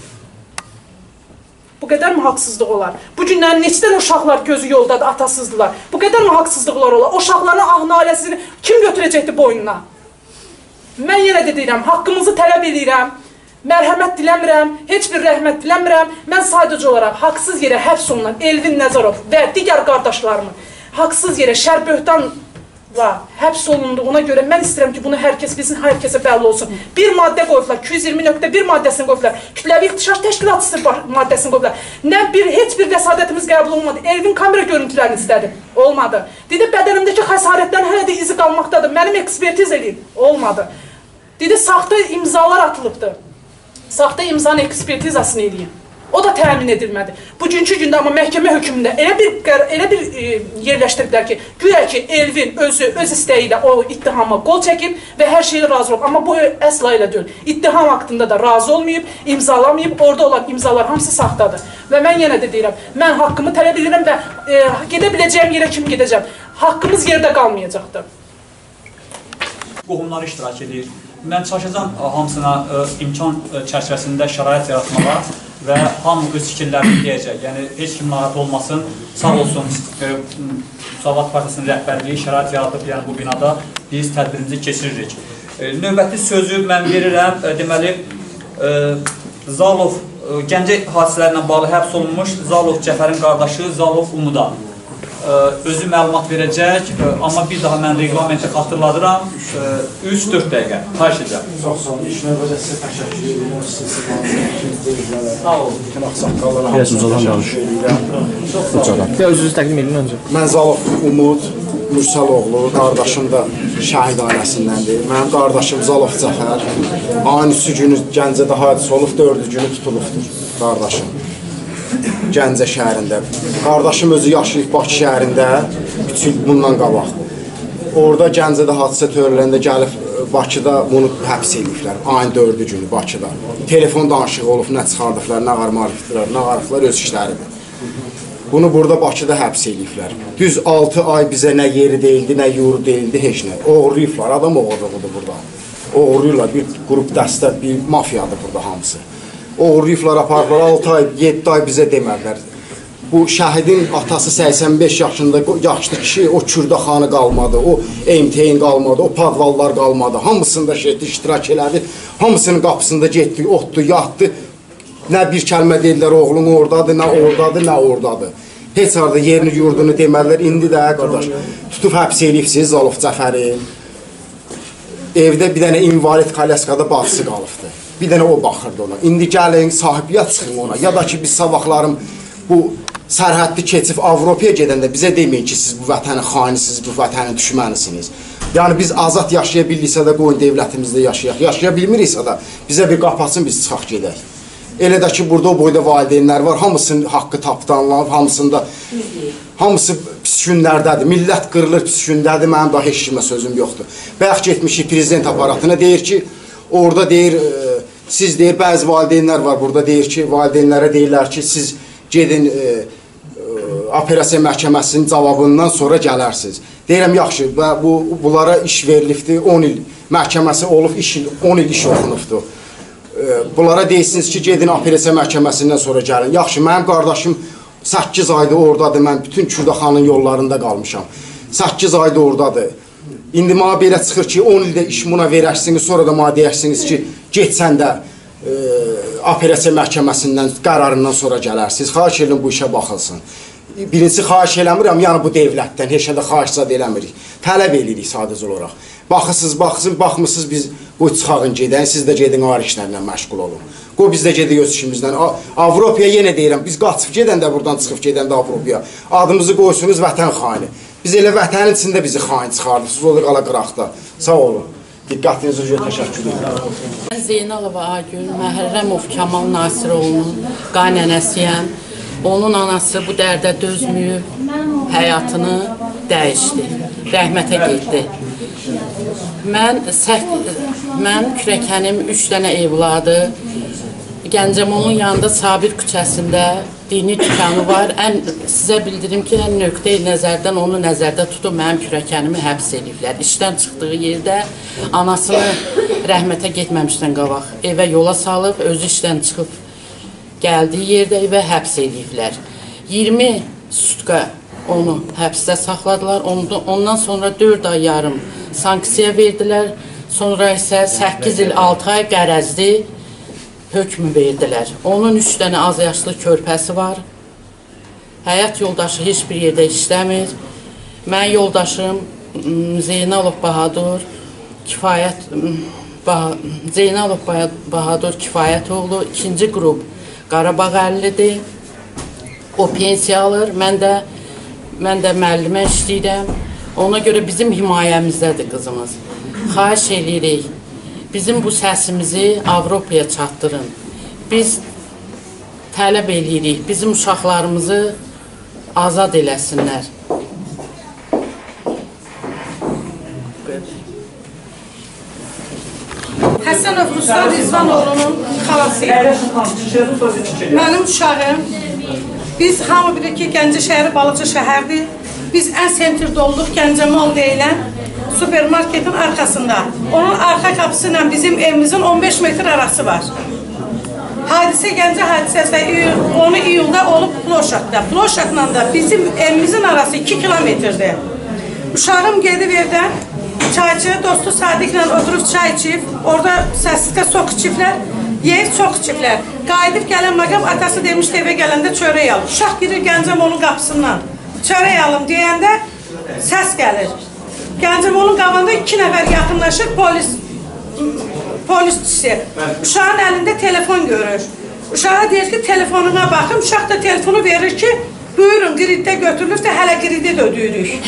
Bu qədər mi haqsızlıq olar? Bu günlərin neçədən uşaqlar gözü yoldadır, atasızdılar. Bu qədər mi haqsızlıqlar olar? O uşaqların ah-naləsini kim götürəcəkdir boynuna? Mən yenə də deyirəm, haqqımızı tələb edirəm, mərhəmət diləmirəm, heç bir rəhmət diləmirəm. Mən sadəcə olaraq haqsız yerə həbs olunan Elvin Nəzərov və digər qardaşlarımın haqsız yerə şər böhtanla həbs olunduğuna görə mən istəyirəm ki, bunu hər kəs bilsin, hər kəsə bəlli olsun. Bir maddə qoyublar, 220.1 maddəsini qoyublar, kütləvi ixtişaş təşkilatçısı maddəsini qoyublar. Heç bir vəsadətimiz qəbul olmadı. Elvin kamera görüntülərini istədi. Olmadı. Dedi, bədənimdəki xəsarətdən hələ də izi qalmaqdadır. Mənim ekspertiz edin. Olmadı. Dedi, saxta imzalar atılıbdır. Saxta imzanın ekspertizasını edin. O da təmin edilmədi. Bugünkü gündə amma məhkəmə hökmündə elə bir yerləşdiriblər ki, güya ki, Elvin öz istəyi ilə o ittihama qol çəkib və hər şeylə razı olub. Amma bu əsla elə deyil. İttiham haqqında da razı olmayıb, imzalamayıb, orada olan imzalar hamısı saxtadır. Və mən yenə də deyirəm, mən haqqımı tələb edirəm və gedə biləcəyim yerə kimi gedəcəm. Haqqımız yerdə qalmayacaqdır. Qohumlar iştirak edir. Mən çalışacağım hamısına imkan çərçivəsində şərait yaratmağa və hamı öz fikirlərini deyəcək. Yəni, heç kim narahat olmasın, sağ olsun Müsavat Partisinin rəhbərliyi şərait yaradıb, yəni bu binada biz tədbirimizi keçiririk. Növbəti sözü mən verirəm, deməli, Zalov, Gəncə hadisələrlə bağlı həbs olunmuş Zalov Cəfərin qardaşı Zalov Umuda özü məlumat verəcək, amma bir daha mən reglamenti xatırladıram, 3-4 dəqiqə, xahiş edəcəm. Çox sağ olun, iş növbədə sizə təşəkkür edirəm, sağ olun, bütün axsaqqallara özünüzü təqdim edin öncə. Mən Zalov Umud Mürsəloğlu, qardaşım da şəhid ailəsindəndir. Mənim qardaşım Zalov Cəfər, ayın 3 günü Gəncədə hadisə olub, 4-cü günü tutulubdur qardaşım. Gəncə şəhərində. Qardaşım özü yaşayıb Bakı şəhərində 3 il bundan qabaq. Orada Gəncədə hadisə törələndə gəlib Bakıda bunu həbs ediblər. Ayın 4-cü günü Bakıda. Telefon danışığı olub, nə çıxardıblar, nə qarmarıqlar öz işləridir. Bunu burada Bakıda həbs ediblər. Düz 6 ay bizə nə yeri deyildi, nə yuru deyildi, heç nə. Oğurlayıblar, adam oğurluğudur burada. Oğurlayırlar, bir qrup dəstə, bir mafiyadır burada hamısı. Oğurlayıblar, aparıblar, 6 ay, 7 ay bizə demədilər. Bu şəhidin atası 85 yaşında yaşlı kişi, o Kürdaxanı qalmadı, o MTN qalmadı, o padvallar qalmadı. Hamısında iştirak elədi, hamısının qapısında getdi, otdu, yatdı. Nə bir kəlmə dedilər, oğlun oradadır, nə oradadır, nə oradadır. Heç arada yerini, yurdunu demədilər, indi də qardaş, tutub həbs eləyibsiniz Zalov Cəfəri. evdə bir dənə invalid kolyaskada bacısı qalıbdı. Bir dənə o baxırdı ona. İndi gəlin, sahibiyyət çıxın ona. Ya da ki, biz sabahlarım bu sərhədli keçib Avropaya gedəndə bizə deməyin ki, siz bu vətənin xainisiniz, bu vətənin düşmənisiniz. Yəni, biz azad yaşaya bilirsə də qoyun devlətimizdə yaşayaq. Yaşaya bilmiriksə də bizə bir qapasın, biz çıxaq gedək. Elə də ki, burada o boyda valideynlər var, hamısının haqqı tapdanlanıb, hamısı pis günlərdədir. Millət qırılır, pis gündədir, mənim daha heç kimə sözüm yoxdur. Bayaq getmişik prezident aparatına, deyir ki, orada deyir, siz deyir, bəzi valideynlər var burada, deyir ki, valideynlərə deyirlər ki, siz gedin operasiya məhkəməsinin cavabından sonra gələrsiniz. Deyirəm, yaxşı, bunlara iş verilibdir, 10 il məhkəməsi olub, 10 il iş oxunubdur. Bunlara deyirsiniz ki, gedin operasiya məhkəməsindən sonra gəlin. Yaxşı, mənim qardaşım 8 ayda oradadır, mən bütün Kürdaxanın yollarında qalmışam. 8 ayda oradadır. İndi mənə belə çıxır ki, 10 ildə iş buna verərsiniz, sonra da mənə deyirsiniz ki, getsən də operasiya məhkəməsindən, qərarından sonra gələrsiniz. Xahiş edin, bu işə baxılsın. Birincisi, xahiş eləmirəm, yəni bu devlətdən, heç də xahiş zad eləmirik. Tələb edirik sadəcə olaraq. Baxmısınız, biz qoy çıxağın gedən, siz də gedin ağır işlərlə məşğul olun. Qoy biz də gedin öz işimizdən. Avropaya yenə deyirəm, biz qaçıb gedən də buradan çıxıb gedən də Avropaya. Adımızı qoysunuz vətən xaini. Biz elə vətənin içində bizi xain çıxardıq, oluq ala qıraqda. Sağ olun. Diqqətinizi üzrə təşəkkür edirəm. Mən Zeynalova Agül, Məhərrəmov Kamal Nasiroğlu'nun qaynənəsiyəm. Onun anası bu dərdə dözməyib, həyatını dəyişdi, rəhmətə getdi. Mən kürəkənim 3 dənə evladı, Gəncəmolun yanında Sabir küçəsində dini dükanı var. Sizə bildirim ki, nöqtə-i nəzərdən onu nəzərdə tutub mənim kürəkənimi həbs ediblər. İşdən çıxdığı yerdə anasını rəhmətə getməmişdən qabaq evə yola salıb, özü işdən çıxıb gəldiyi yerdə evə həbs ediblər. 20 sutka onu həbsdə saxladılar. Ondan sonra 4 ay yarım sanksiya verdilər. Sonra isə 8 il 6 ay qərəzli hökmü verdilər. Onun 3 dənə az yaşlı körpəsi var. Həyat yoldaşı heç bir yerdə işləmir. Mən yoldaşım Zeynalov Bahadur Kifayətoğlu 2-ci qrup Qarabağ 50-dir. O pensiya alır. Mən də müəllimə işləyirəm. Ona görə bizim himayəmizdədir qızımız. Xahiş edirik, bizim bu səsimizi Avropaya çatdırın. Biz tələb edirik, bizim uşaqlarımızı azad eləsinlər. Həsənov Ruslan Rizvanoğlu'nun xalasıyım. Mənim uşağım, biz hamı bilir ki, Gəncə şəhəri balıqçı şəhərdir. Biz ən sentrdə olduq Gəncəmol deyilən supermarketin arxasında. Onun arxa qapısı ilə bizim evimizin 15 metr arası var. Hadisə Gəncə hadisəsi 10 iyulda olub Ploşakda. Ploşakla da bizim evimizin arası 2 kilometrdir. Uşağım gedib evdən çayçı, dostu Sadiqlə oturub çay içib, orada səslikdə sok içiblər, yeyib çox içiblər. Qayıdıb gələn məqam atası demişdi evə gələndə çörək alıb. Uşaq girir Gəncəmolun qapısından, çörək alım deyəndə səs gəlir. Gəncəmolun qabağında 2 nəfər yaxınlaşır, polisçisi. Uşağın əlində telefon görür. Uşağa deyir ki, telefonuna baxım, uşaq da telefonu verir ki, buyurun, qriddə götürülür də hələ qridi də ödüyürük.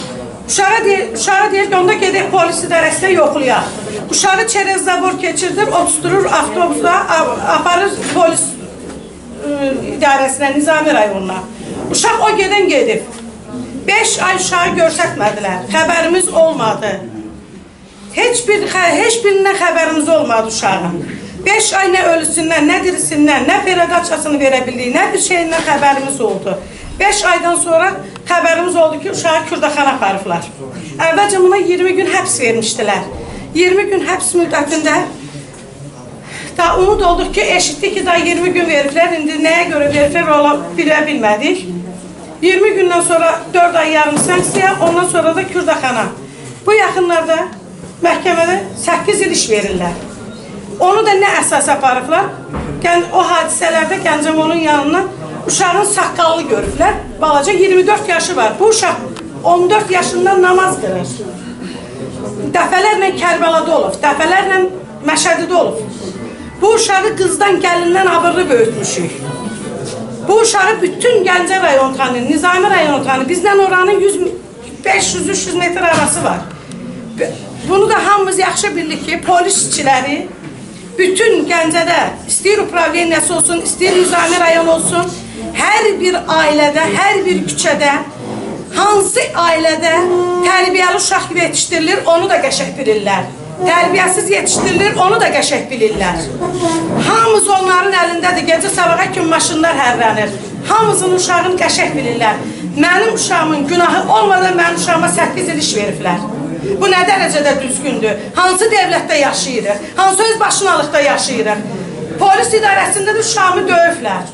Uşağa deyir ki, onda gedək polis idarəsinə yoxlayaq. Uşağı çerez zabor keçirdir, oturur avtobusda, aparır polis idarəsinə, Nizami rayonuna. Uşaq o gedən gedib. 5 ay uşağı görsətmədilər, xəbərimiz olmadı. Heç birindən xəbərimiz olmadı uşağın. 5 ay nə ölüsündən, nə dirisindən, nə peradaçasını verə bildik, nə bir şeyindən xəbərimiz oldu. 5 aydan sonra xəbərimiz oldu ki, uşağı Kürdaxana aparıblar. Əvvəlcə buna 20 gün həbs vermişdilər. 20 gün həbs müddətində da umud olduq ki, eşitdik ki, da 20 gün veriblər, indi nəyə görə veriblər, ola bilə bilmədik. 20 gündən sonra 4 ay yarım sanksiya, ondan sonra da Kürdaxana. Bu yaxınlarda məhkəmədə 8 il iş verirlər. Onu da nə əsas aparıblar? O hadisələrdə Gəncəmolun yanından uşağın saqqallı görüblər. Balaca 24 yaşı var. Bu uşaq 14 yaşından namaz qılır. dəfələrlə Kərbəlada olub, dəfələrlə Məşədidə olub. Bu uşağı qızdan, gəlindən abırlı böyütmüşük. Bu uşağı bütün Gəncə rayon tanı, Nizami rayon tanı, bizdən oranın 500-300 metr arası var. Bunu da hamımız yaxşı bilirik ki, polis işçiləri bütün Gəncədə, istəyir upravleniyası olsun, istəyir Nizami rayon olsun, hər bir ailədə, hər bir küçədə, hansı ailədə tərbiyəli uşaq yetişdirilir, onu da qəşəng bilirlər. Tərbiyəsiz yetişdirilir, onu da qəşəng bilirlər. Hamımız onların əlindədir, gecə sabaha kimi maşınlar hərlənir. Hamımızın uşağını qəşəng bilirlər. Mənim uşağımın günahı olmadan mənim uşağıma 8 il iş veriblər. Bu nə dərəcədə düzgündür? Hansı dövlətdə yaşayırıq? Hansı öz başınalıqda yaşayırıq? Polis idarəsində də uşağımı döyüblər.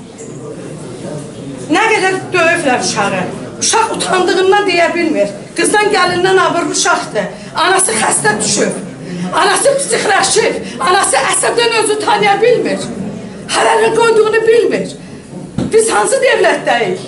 Nə qədər döyüblər uşağı? Uşaq utandığından deyə bilmir. Qızdan gəlindən abırlı uşaqdır. Anası xəstə düşüb. Anası psixləşib. Anası əsəbdən özü tanıya bilmir. Hələlə qoyduğunu bilmir. Biz hansı dövlətdəyik?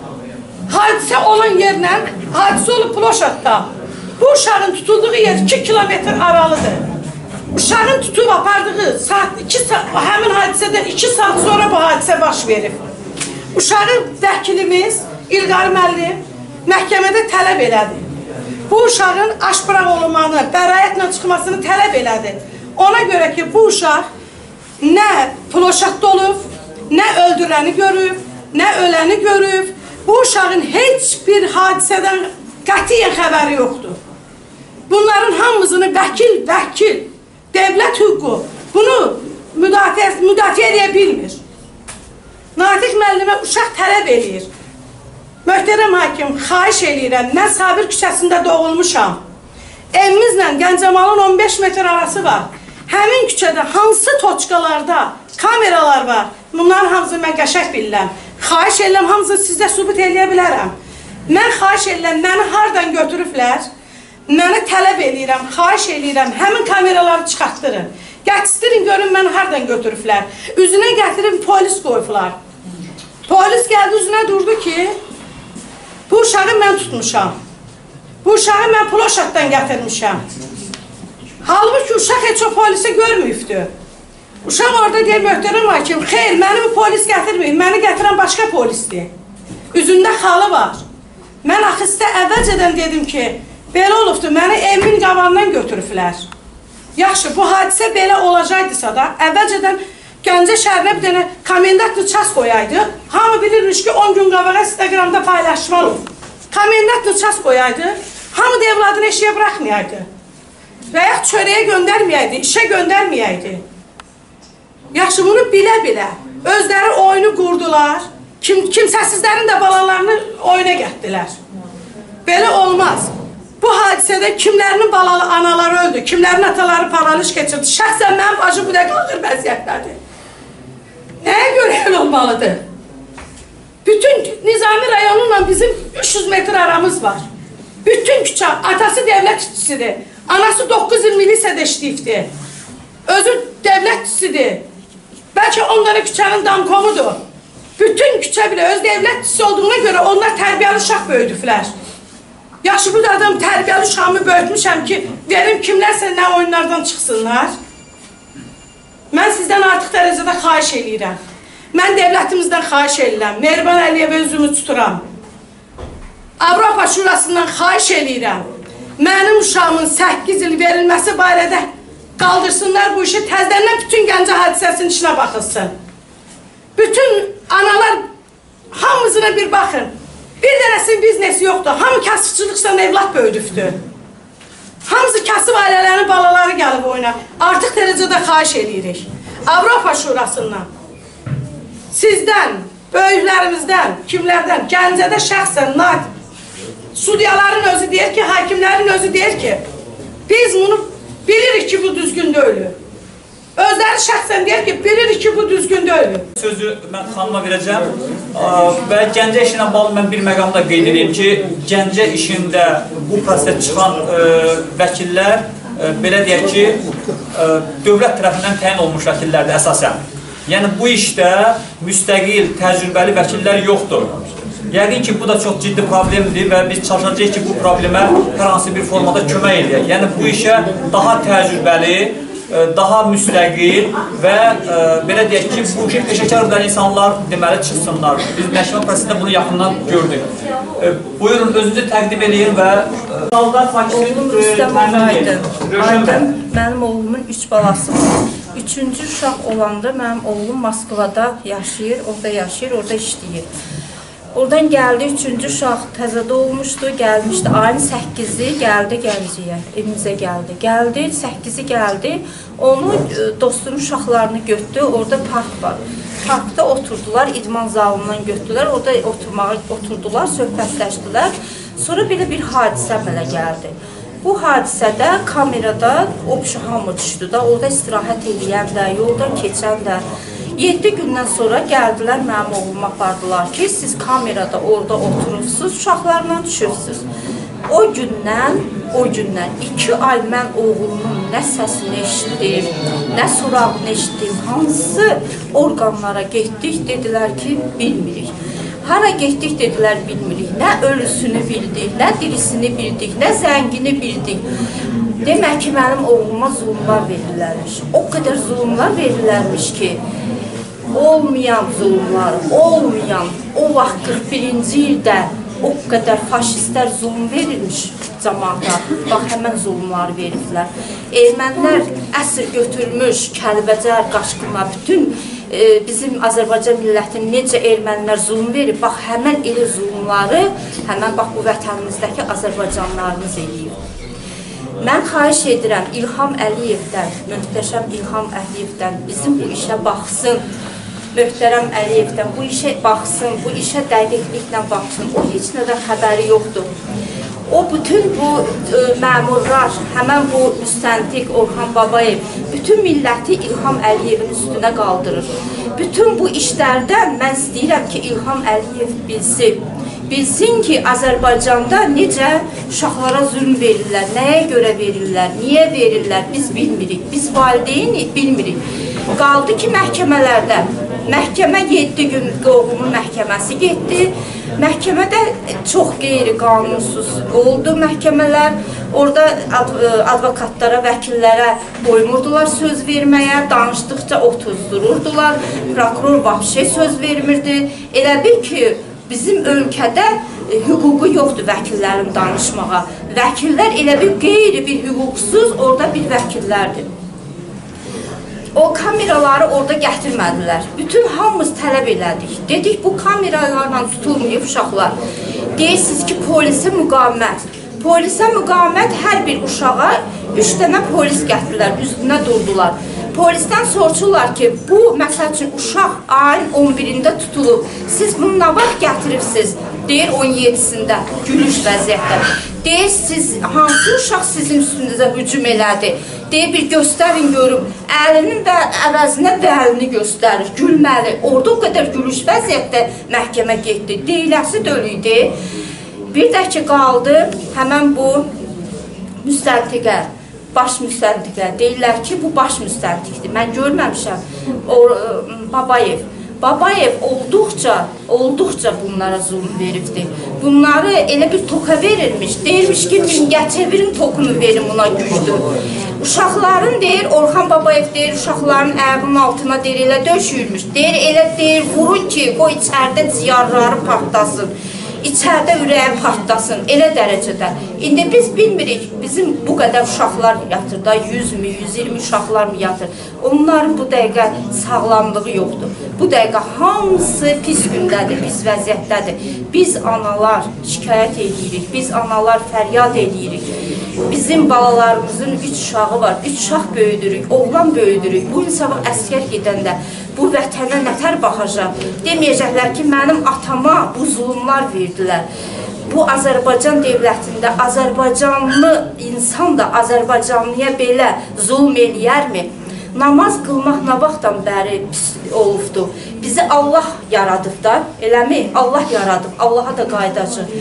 Hadisə olan yerlə, hadisə olub Ploşadda. Bu uşağın tutulduğu yer 2 kilometr aralıdır. Uşağın tutub apardığı saat, həmin hadisədən 2 saat sonra bu hadisə baş verib. Uşağın vəkilimiz İlqar müəllim məhkəmədə tələb elədi. Bu uşağın aşbıraq olunmanı, bəraətlə çıxmasını tələb elədi. Ona görə ki, bu uşaq nə Ploşadda olub, nə öldürəni görüb, nə öləni görüb. Bu uşağın heç bir hadisədən qətiyyən xəbəri yoxdur. Bunların hamısını vəkil, devlət hüququ bunu müdafiə edə bilmir. Natiq müəllimə uşaq tələb eləyir. Möhtərəm hakim, xahiş eləyirəm, mən Sabir küçəsində doğulmuşam. Evimizlə Gəncəmalın 15 metr arası var. Həmin küçədə hansı toçqalarda kameralar var, bunların hamısını mən qəşəng bilirəm. Xahiş eləyirəm, hamısını sizə sübut eləyə bilərəm. Mən xahiş eləyirəm, məni hardan götürüblər, məni tələb eləyirəm, xahiş eləyirəm, həmin kameraları çıxartdırın. Gətirin, görün məni hardan götürüblər. Üzünə gətirib polis qoyublar. Polis gəldi, üzünə durdu ki, bu uşağı mən tutmuşam. Bu uşağı mən Ploşaddan gətirmişəm. Halbuki uşaq heç o polisi görməyibdir. Uşaq orada deyir, möhtərəm hakim, xeyr, məni bu polis gətirməyib, məni gətirən başqa polisdir. Üzündə xalı var. Mən axıstə əvvəlcədən dedim ki, belə olubdur, məni evimin qabağından götürüblər. Yaxşı, bu hadisə belə olacaqdısa da, əvvəlcədən Gəncə şəhərinə bir dənə komendantlı ças qoyaydı. Hamı bilirmiş ki, 10 gün qabağa Instagramda paylaşma olub. Komendantlı ças qoyaydı, hamı da evladını eşiyə bıraxmayaydı. Və yaxud çörəyə göndərməyəydi, işə göndərməyəydi. Yaxşı, bunu bilə-bilə özləri oyunu qurdular, kimsəsizlərin də balalarını oyuna gətdilər. Belə olmaz. Bu hadisədə kimlərinin balalı anaları öldü, kimlərin ataları paraliş keçirdi. Şəxsən mənim bacım bu dəqiqə ağır vəziyyətdədir. Nəyə görə el olmalıdır? Bütün Nizami rayonuyla bizim 300 metr aramız var. Bütün küçə, atası devlət işçisidir. Anası 9 il milisiyada işləyibdir. Özü devlət işçisidir. Bəlkə onlara küçənin damkomudur. Bütün küçə bilə öz devlət işçisi olduğuna görə onlar tərbiyəli uşaq böyüdüblər. Yaxşı, burada adam tərbiyəli uşağımı böyütmüşəm ki, verim kimlərsə nə oyunlardan çıxsınlar. Mən sizdən artıq dərəcədə xahiş eləyirəm. Mən devlətimizdən xahiş eləyirəm. Mehriban Əliyevə özümü tuturam. Avropa Şurasından xahiş eləyirəm. Mənim uşağımın 8 il verilməsi barədə qaldırsınlar bu işi, təzədən bütün Gəncə hadisəsinin içinə baxılsın. Bütün analar hamısına bir baxın. Bir dənəsinin biznesi yoxdur. Hamı kasıbçılıqsan evlat böyüdübdür. Hamısı kasıb ailələrin balaları gəlib oyuna. Artıq dərəcədə xahiş eləyirik. Avropa Şurasından, sizdən, böyüklərimizdən, kimlərdən, Gəncədə şəxsən, sudyaların özü deyir ki, hakimlərin özü deyir ki, biz bunu bilirik ki, bu düzgün deyil. Özləri şəxsən deyir ki, bilirik ki, bu düzgün deyil. Sözü mən xanıma verəcəm və Gəncə işinə bağlı mən bir məqamda qeyd edeyim ki, Gəncə işində bu prosesdə çıxan vəkillər, belə deyək ki, dövlət tərəfindən təyin olmuş vəkillərdir əsasən. Yəni bu işdə müstəqil, təcrübəli vəkillər yoxdur. Yəqin ki, bu da çox ciddi problemdir və biz çalışacağıq ki, bu problemə hər hansı bir formada kömək edək. Yəni, bu işə daha təcrübəli, daha müstəqil və belə deyək ki, bu işə peşəkar bilen insanlar deməli çıxsınlar. Biz məhkəmə prosesində bunu yaxından gördük. Buyurun, özünüzü təqdim edin və oğlum Rüstəm Aydın. Mənim oğlumun 3 balası var. 3-cü uşaq olanda mənim oğlum Moskvada yaşayır, orada işləyir. Oradan gəldi, 3-cü uşaq təzədə olmuşdu, gəlmişdi. Ayın 8-i gəldi Gəncəyə, evimizə gəldi. Gəldi, 8-i gəldi, onu dostunun uşaqlarını götürdü, orada park var. Parkda oturdular, idman zalından götürdülər, orada oturdular, söhbətləşdilər. Sonra belə bir hadisə mənə gəldi. Bu hadisədə kamerada hamı düşdü da, orada istirahət edən də, yoldan keçən də. 7 gündən sonra gəldilər, mənim oğluma apardılar ki, siz kamerada orada oturursunuz, uşaqlarla düşürsünüz. O gündən 2 ay mən oğlumun nə səsini eşitdim, nə sorağını eşitdim, hansı orqanlara getdik, dedilər ki, bilmirik. Hara getdik, dedilər, bilmirik. Nə ölüsünü bildik, nə dirisini bildik, nə zəngini bildik. Demək ki, mənim oğluma zulmlar verirlərmiş. O qədər zulmlar verirlərmiş ki, olmayan zulmlar, o vaxt 41-ci ildə o qədər faşistlər zulm verilmiş cəmaata. Bax, həmən zulmları veriblər. Ermənilər əsir götürmüş, Kəlbəcər, Qaşqına, bütün bizim Azərbaycan millətinin necə ermənilər zulm verib, bax, həmən elə zulmları, həmən bax, bu vətənimizdəki Azərbaycanlarımız eləyib. Mən xahiş edirəm İlham Əliyevdən, möhtəşəm İlham Əliyevdən bizim bu işə baxsın, möhtərəm Əliyevdən bu işə baxsın, bu işə dəqiqliklə baxsın. O heç nədən xəbəri yoxdur. O bütün bu məmurlar, həmən bu müstəntiq Orxan Babayev, bütün milləti İlham Əliyevin üstünə qaldırır. Bütün bu işlərdən mən istəyirəm ki, İlham Əliyev bilsin. Bilsin ki, Azərbaycanda necə uşaqlara zulm verirlər, nəyə görə verirlər, niyə verirlər, biz bilmirik. Biz valideyni bilmirik. Qaldı ki, məhkəmələrdə. Məhkəmə 7 gün oğlumun məhkəməsi getdi. Məhkəmədə çox qeyri-qanunsuz oldu məhkəmələr. Orada advokatlara, vəkillərə qoymurdular söz verməyə, danışdıqca o tuzdururdular. Prokuror vahşi söz vermirdi. Elə bil ki, bizim ölkədə hüququ yoxdur vəkillərin danışmağa. Vəkillər elə bir qeyri bir hüquqsuz orada bir vəkillərdir. O kameraları orada gətirmədilər. Bütün hamımız tələb elədik. Dedik, bu kameralarla tutulmayıb uşaqlar. Deyirsiniz ki, polisə müqavimət. Polisə müqavimət hər bir uşağa 3 dənə polis gətirirlər, üstünə durdular. Polisdən soruşurlar ki, bu, məsəl üçün, uşaq ayın 11-də tutulub. Siz bunu nə vaxt gətiribsiniz? Deyir, 17-sində, gülüş vəziyyətdə. Deyir, siz, hansı uşaq sizin üstünüzə hücum elədi? Deyir, bir göstərin görüm. Əlinin və əvəzinə vəlini göstərir, gülməli. Orada o qədər gülüş vəziyyətdə məhkəmə getdi. Deyiləsi dölüydü. Bir də ki, qaldı həmən bu müstəntiqə. Baş müstəntiqə. Deyirlər ki, bu baş müstəntiqdir. Mən görməmişəm. Babayev. Babayev olduqca bunlara zulm veribdir. Bunları elə bir toka verilmiş. Deyirmiş ki, Mingəçevirin tokunu verin buna gücdür. Uşaqların deyir, Orxan Babayev deyir, uşaqların ayağının altına deyir, elə döşüyürmüş. Deyir, elə deyir, vurun ki, o içərdə ciyarları partlasın. İçərdə ürəyi partlasın, elə dərəcədə. İndi biz bilmirik, bizim bu qədər uşaqlar yatır da, 100 mi, 120 uşaqlar mı yatır? Onların bu dəqiqə sağlamlığı yoxdur. Bu dəqiqə hamısı pis gündədir, pis vəziyyətdədir. Biz analar şikayət edirik, biz analar fəryad edirik. Bizim balalarımızın 3 uşağı var, 3 uşaq böyüdürük, oğlan böyüdürük. Bu insana əskər gedəndə bu vətənə nətər baxacaq? Deməyəcəklər ki, mənim atama bu zulmlar verdilər. Bu Azərbaycan devlətində Azərbaycanlı insan da Azərbaycanlıya belə zulm eləyərmi? Namaz qılmaq nə vaxtdan bəri pis olubdur? Bizi Allah yaradıb da, eləmi? Allah yaradıb, Allaha da qaydacaq.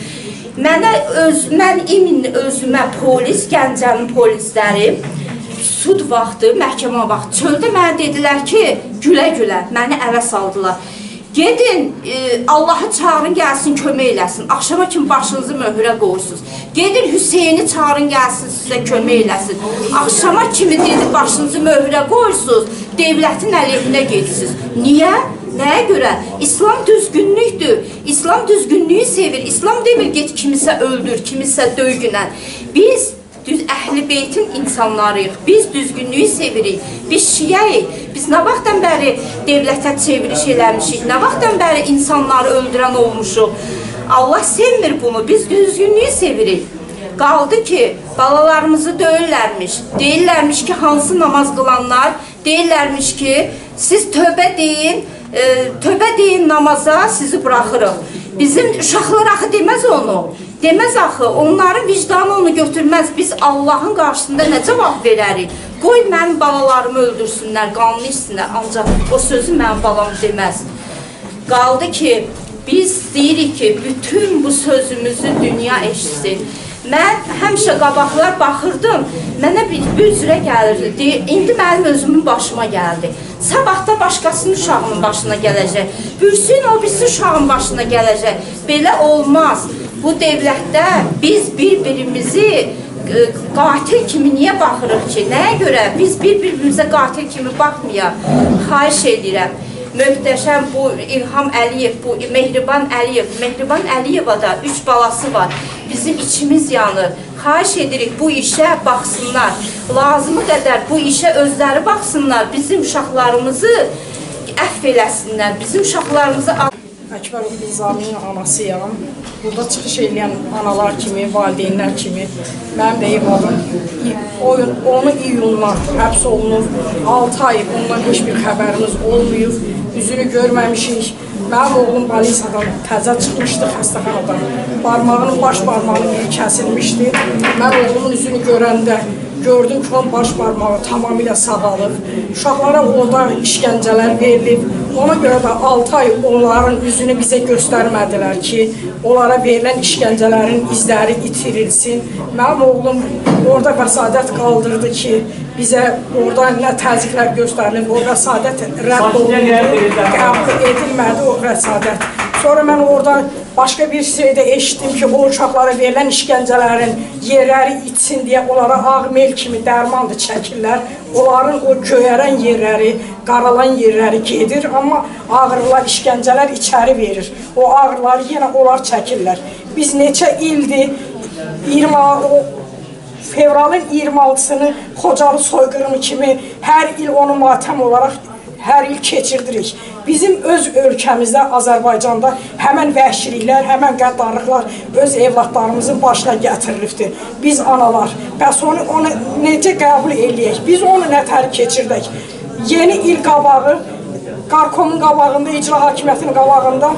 Mən özümə polis, Gəncənin polisləri, sud vaxtı, məhkəmə vaxtı çöldə mənə dedilər ki, gülə-gülə, məni əvə saldılar. Gedin, Allahı çağırın, gəlsin, kömək eləsin. Axşama kimi başınızı möhrə qoyursunuz. Gedin, Hüseyni çağırın, gəlsin, sizə kömək eləsin. Axşama kimi dedi, başınızı möhrə qoyursunuz, devlətin əleyhinə gedirsiniz. Niyə? Nəyə görə? İslam düzgünlükdür. İslam düzgünlüyü sevir. İslam demir, get kimisə öldür, kimisə döygünən. Biz Əhl-i Beytin insanlarıyıq. Biz düzgünlüyü sevirik. Biz şiyəyik. Biz nə vaxtdan bəri devlətə çeviriş eləmişik? Nə vaxtdan bəri insanları öldürən olmuşuq? Allah sevmir bunu. Biz düzgünlüyü sevirik. Qaldı ki, balalarımızı döyürlərmiş. Deyirlərmiş ki, hansı namaz qılanlar? Deyirlərmiş ki, siz tövbə deyin namaza, sizi buraxırıq. Bizim uşaqlar axı deməz onu. Deməz axı, onların vicdanı onu götürməz. Biz Allahın qarşısında nə cavab verərik? Qoy mənim balalarımı öldürsünlər, qanını içsinlər. Ancaq o sözü mənim balam deməz. Qaldı ki, biz deyirik ki, bütün bu sözümüzü dünya eşitsin. Mən həmişə qabaqlar baxırdım, mənə bir üzrə gəlirdi. İndi mənim özümün başıma gəldi. Sabahda başqasının uşağının başına gələcək. Bürsün o birisi uşağın başına gələcək. Belə olmaz. Bu devlətdə biz bir-birimizi qatil kimi niyə baxırıq ki? Nəyə görə? Biz bir-birimizə qatil kimi baxmayaq. Xahiş edirəm. Möhtəşəm bu İlham Əliyev, bu Mehriban Əliyev. Mehriban Əliyevada 3 balası var. Bizim içimiz yanır. Xahiş edirik bu işə baxsınlar. Lazımı qədər bu işə özləri baxsınlar. Bizim uşaqlarımızı əfv eləsinlər. Bizim uşaqlarımızı... Əkbərov Nizaminin anasıyam. Burada çıxış edən analar kimi, valideynlər kimi mənim də evadım 10 iyundan həbs olunur. 6 ay ondan heç bir xəbərimiz olmayıb. Üzünü görməmişik. Mənim oğlum balisadan təzə çıxmışdı xəstəxanadan. Baş barmağının biri kəsilmişdi. Mən oğlumun üzünü görəndə gördüm ki, onun baş barmağı tamamilə sağalıb. Uşaqlara orada işgəncələr verilib. Ona görə də 6 ay onların üzünü bizə göstərmədilər ki, onlara verilən işgəncələrin izləri itirilsin. Mənim oğlum orada vəsadət qaldırdı ki, bizə orada nə təzyiqlər göstərilib, o vəsadət rədd olundu, qəbul edilmədi o vəsadət. Sonra mən orada başqa bir şeydə eşitdim ki, o uşaqlara verilən işgəncələrin yerləri içsin deyə onlara ağ mel kimi dərmandır çəkirlər. Onların o göyərən yerləri, qaralan yerləri gedir, amma ağrılar, işgəncələr içəri verir. O ağrıları yenə onlar çəkirlər. Biz neçə ildir, fevralın 26-sını Xocalı soyqırımı kimi hər il onu matəm olaraq hər il keçirdirik. Bizim öz ölkəmizdə, Azərbaycanda həmən vəhşiliklər, həmən qəddarlıqlar öz evlatlarımızın başına gətirilibdir. Biz analar, bəs onu necə qəbul eləyək? Biz onu nətər keçirdik? Yeni il qabağı, Qarkomun qabağında, İcra Hakimiyyətinin qabağında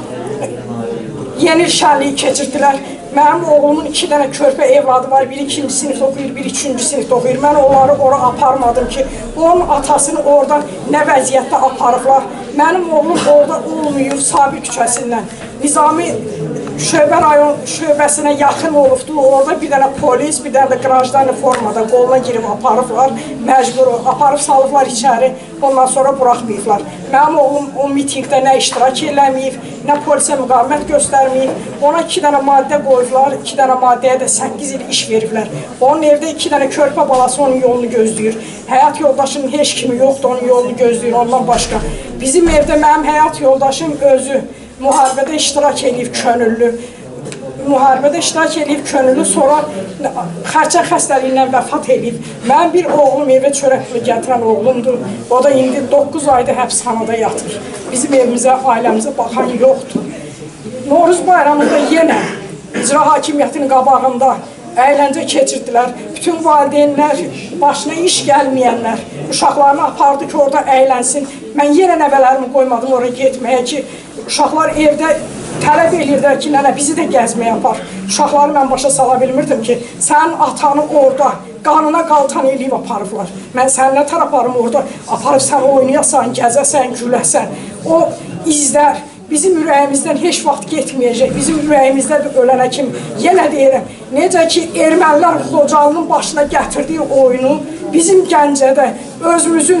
yeni il şənliyi keçirdilər. Mənim oğlumun 2 dənə körpə evladı var, biri 2-ci sinif oxuyur, biri 3-cü sinifdə oxuyur. Mən onları ora aparmadım ki, onun atasını oradan nə vəziyyətdə aparıblar. Mənim oğlum orada olmuyor, Sabir küçəsindən. Nizami Şöbə rayon şöbəsinə yaxın olubdu. Orada bir dənə polis, bir dənə də qrajdan formada qoluna girib aparıblar. Məcbur aparıb salıblar içəri, ondan sonra buraxmayıblar. Mənim oğlum o mitingdə nə iştirak eləməyib, nə polisə müqavimət göstərməyib. Ona 2 dənə maddə qoyublar, 2 dənə maddəyə də 8 il iş veriblər. Onun evdə 2 dənə körpə balası onun yolunu gözləyir. Həyat yoldaşının heç kimi yoxdur, onun yolunu gözləyir, ondan başqa. Bizim evdə mənim həyat yoldaşım özü müharibədə iştirak edib könüllü. Müharibədə iştirak edib könüllü, sonra xərçəng xəstəliyindən vəfat edib. Mənim bir oğlum evə çörək pulu gətirən oğlumdur. O da indi 9 ayda həbsxanada yatır. Bizim evimizə, ailəmizə baxan yoxdur. Novruz bayramında yenə İcra Hakimiyyətinin qabağında əyləncə keçirdilər. Bütün valideynlər, başına iş gəlməyənlər uşaqlarını apardı ki, orada əylənsin. Mən yenə nəvələrimi qoymadım oraya getməyə ki, uşaqlar evdə tələb edirdilər ki, nənə bizi də gəzməyə apar. Uşaqları mən başa sala bilmirdim ki, sənin atanı orada qanına qaltan eləyib aparıblar. Mən səni nə tər aparım orada, aparıb sən oynayasan, gəzəsən, güləsən. O izlər bizim ürəyimizdən heç vaxt getməyəcək. Bizim ürəyimizdə də ölənə kimi. Yenə deyirəm, necə ki, ermənilər Xocalının başına gətirdiyi oyunu bizim Gəncədə özümüzün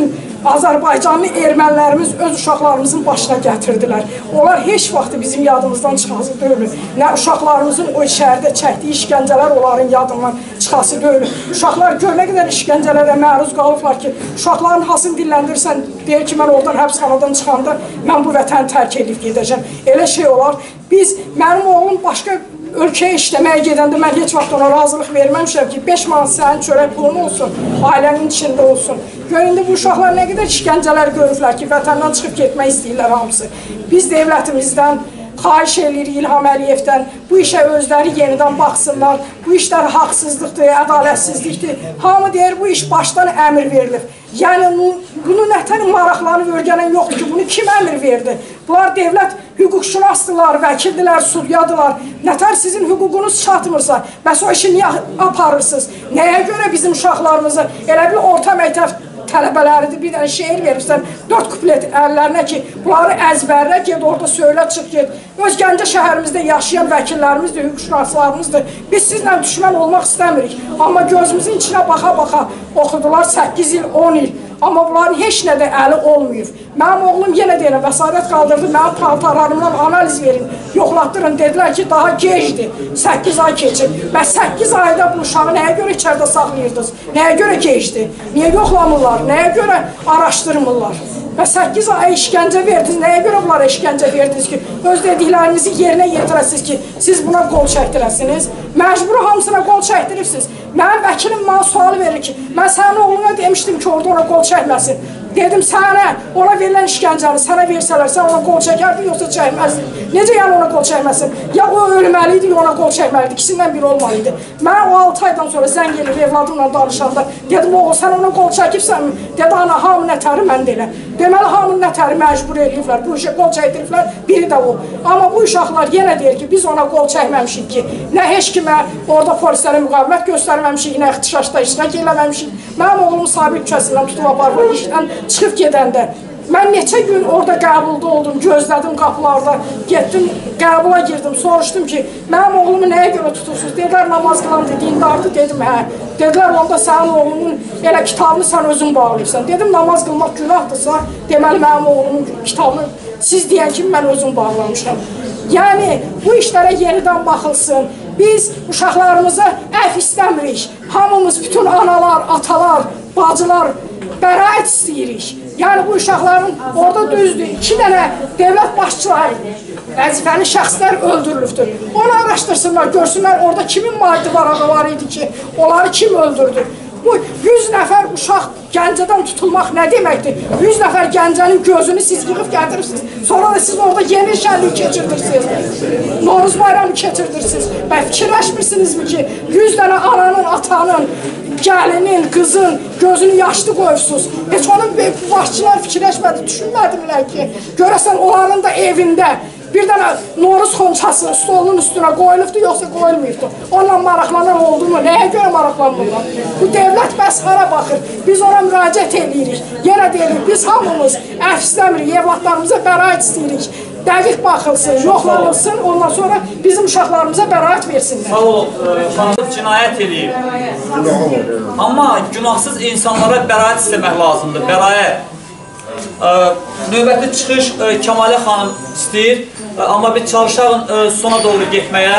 Azərbaycanlı ermənilərimiz öz uşaqlarımızın başına gətirdilər. Onlar heç vaxt bizim yadımızdan çıxası deyil. Nə uşaqlarımızın o şəhərdə çəkdiyi işgəncələr onların yadından çıxası deyil. Uşaqlar gör nə qədər işgəncələrə məruz qalıblar ki, uşaqların hasını dilləndirsən, deyir ki, mən oradan həbsxanadan çıxanda mən bu vətəni tərk edib gedəcəm. Elə şey olar. Mənim oğlum başqa ölkəyə işləməyə gedəndə mən heç vaxt ona razılıq verməmişəm ki, 5 manat sənin çörək pulun olsun, ailənin içində olsun. Göründə bu uşaqlar nə qədər işgəncələr görürlər ki, vətəndən çıxıb getmək istəyirlər hamısı. Biz dövlətimizdən xahiş edirik, İlham Əliyevdən bu işə özləri yenidən baxsınlar. Bu işlər haqsızlıqdır, ədalətsizlikdir. Hamı deyir, bu iş başdan əmr verilib. Yəni, bunu nətər maraqlarını örgənən yoxdur ki, bunu kim əmr verdi? Bunlar dövlət hüquqşünasdırlar, vəkildilər, sudyadılar. Nətər sizin hüququnuz çatmırsa, bəs o işi niyə aparırsınız? Nəyə görə bizim uşaqlarımızı, elə bir orta məktəb tələbələridir, bir dənə şeir verirsən, 4 kuplet əllərinə ki, bunları əzbərlə ged, orada söylə, çıx ged. Öz Gəncə şəhərimizdə yaşayan vəkillərimizdir, hüquqşünaslarımızdır. Biz sizlə düşmən olmaq istəmirik. Amma gözümüzün içinə baxa-baxa oxudular 8 il, 10 il. Amma bunların heç nədə əli olmayıb. Mənim oğlum yenə deyirəm, vəsadət qaldırdı, mənim paltarlarımdan analiz verin, yoxlatdırın, dedilər ki, daha gecdir, 8 ay keçir. Bəs 8 ayda bu uşağı nəyə görə içəridə saxlayırdınız? Nəyə görə gecdir? Niyə yoxlamırlar? Nəyə görə araşdırmırlar? Və 8 ay işgəncə verdiniz, nəyə görə bunlara işgəncə verdiniz ki, öz dediklərinizi yerinə yetirəsiniz ki, siz buna qol çəkdirəsiniz? Məcbur hamısına qol çəkdirirsiniz. Mənim vəkilim mənə sual verir ki, mən sənin oğluna demişdim ki, orada ona qol çəkməsin. Dedim, sənə, ona verilən işgəncəni sənə versələr, sən ona qol çəkərdin, yoxsa çəkməzdin. Necə yəni ona qol çəkməsin? Ya o ölməliydi, ya ona qol çəkməliydi. İkisindən biri olmalıydı. Mən o 6 aydan sonra zəng gelir evladımla danışanda, dedim, oğul, sən ona qol çəkibsənmi? Dedi, ana, hamı nətəri mən delə. Deməli, hamı nətəri məcbur ediliblər, bu işə qol çəkdiriblər, biri də o. Amma bu uşaqlar yenə deyir ki, biz ona qol çəkməmişik ki, nə heç kimə orada polislərə müqavimət göstərməmişik, nə ixtişaşda iştirak eləməmişik. Mənim oğlumu Sabir küçəsindən tutub aparıb işdən çıxıb gedəndə. Mən neçə gün orada qəbulda oldum, gözlədim qapılarda, getdim, qəbula girdim, soruşdum ki, mənim oğlumu nəyə görə tutursunuz? Dedilər, namaz qılan dediyin dardı, dedim, hə. Dedilər, onda sənin oğlumun elə kitabını sən özün bağlayırsan. Dedim, namaz qılmaq günahdırsa, deməli, mənim oğlumun kitabını siz deyən kimi mən özüm bağlamışam. Yəni, bu işlərə yenidən baxılsın. Biz uşaqlarımıza əf istəmirik. Hamımız, bütün analar, atalar, bacılar bəraət istəyirik. Yəni, bu uşaqların orada düzdür, 2 dənə dövlət başçıları, vəzifəli şəxslər öldürülübdür. Onu araşdırsınlar, görsünlər orada kimin maddi varağı var idi ki, onları kim öldürdü. Bu 100 nəfər uşaq Gəncədən tutulmaq nə deməkdir? 100 nəfər Gəncənin gözünü siz yığıb gətirirsiniz. Sonra da siz orada yeni şənlik keçirdirsiniz. Noruz bayramı keçirdirsiniz. Və fikirləşmirsinizmi ki, 100 dənə ananın, atanın, gəlinin, qızın gözünü yaşlı qoyursunuz. Heç onun başçılar fikirləşmədi, düşünmədimlər ki, görəsən onların da evində bir dənə Noruz xonçası stolunun üstünə qoyulubdur, yoxsa qoyulmayıbdır. Onunla maraqlanan oldu mu? Nəyə görə maraqlanmırlar? Bu dövlət bəs hara baxır? Biz ona müraciət edirik. Yenə deyirik, biz hamımız əf istəmirik, evlatlarımıza bəraət istəyirik. Dəqiq baxılsın, yoxlanılsın, ondan sonra bizim uşaqlarımıza bəraət versinlər. Sağ ol, xanım cinayət eləyib. Amma günahsız insanlara bəraət istəmək lazımdır, bəraət. Növbəti çıxış Kəmalə xanım istəyir, amma biz çalışaq sona doğru getməyə.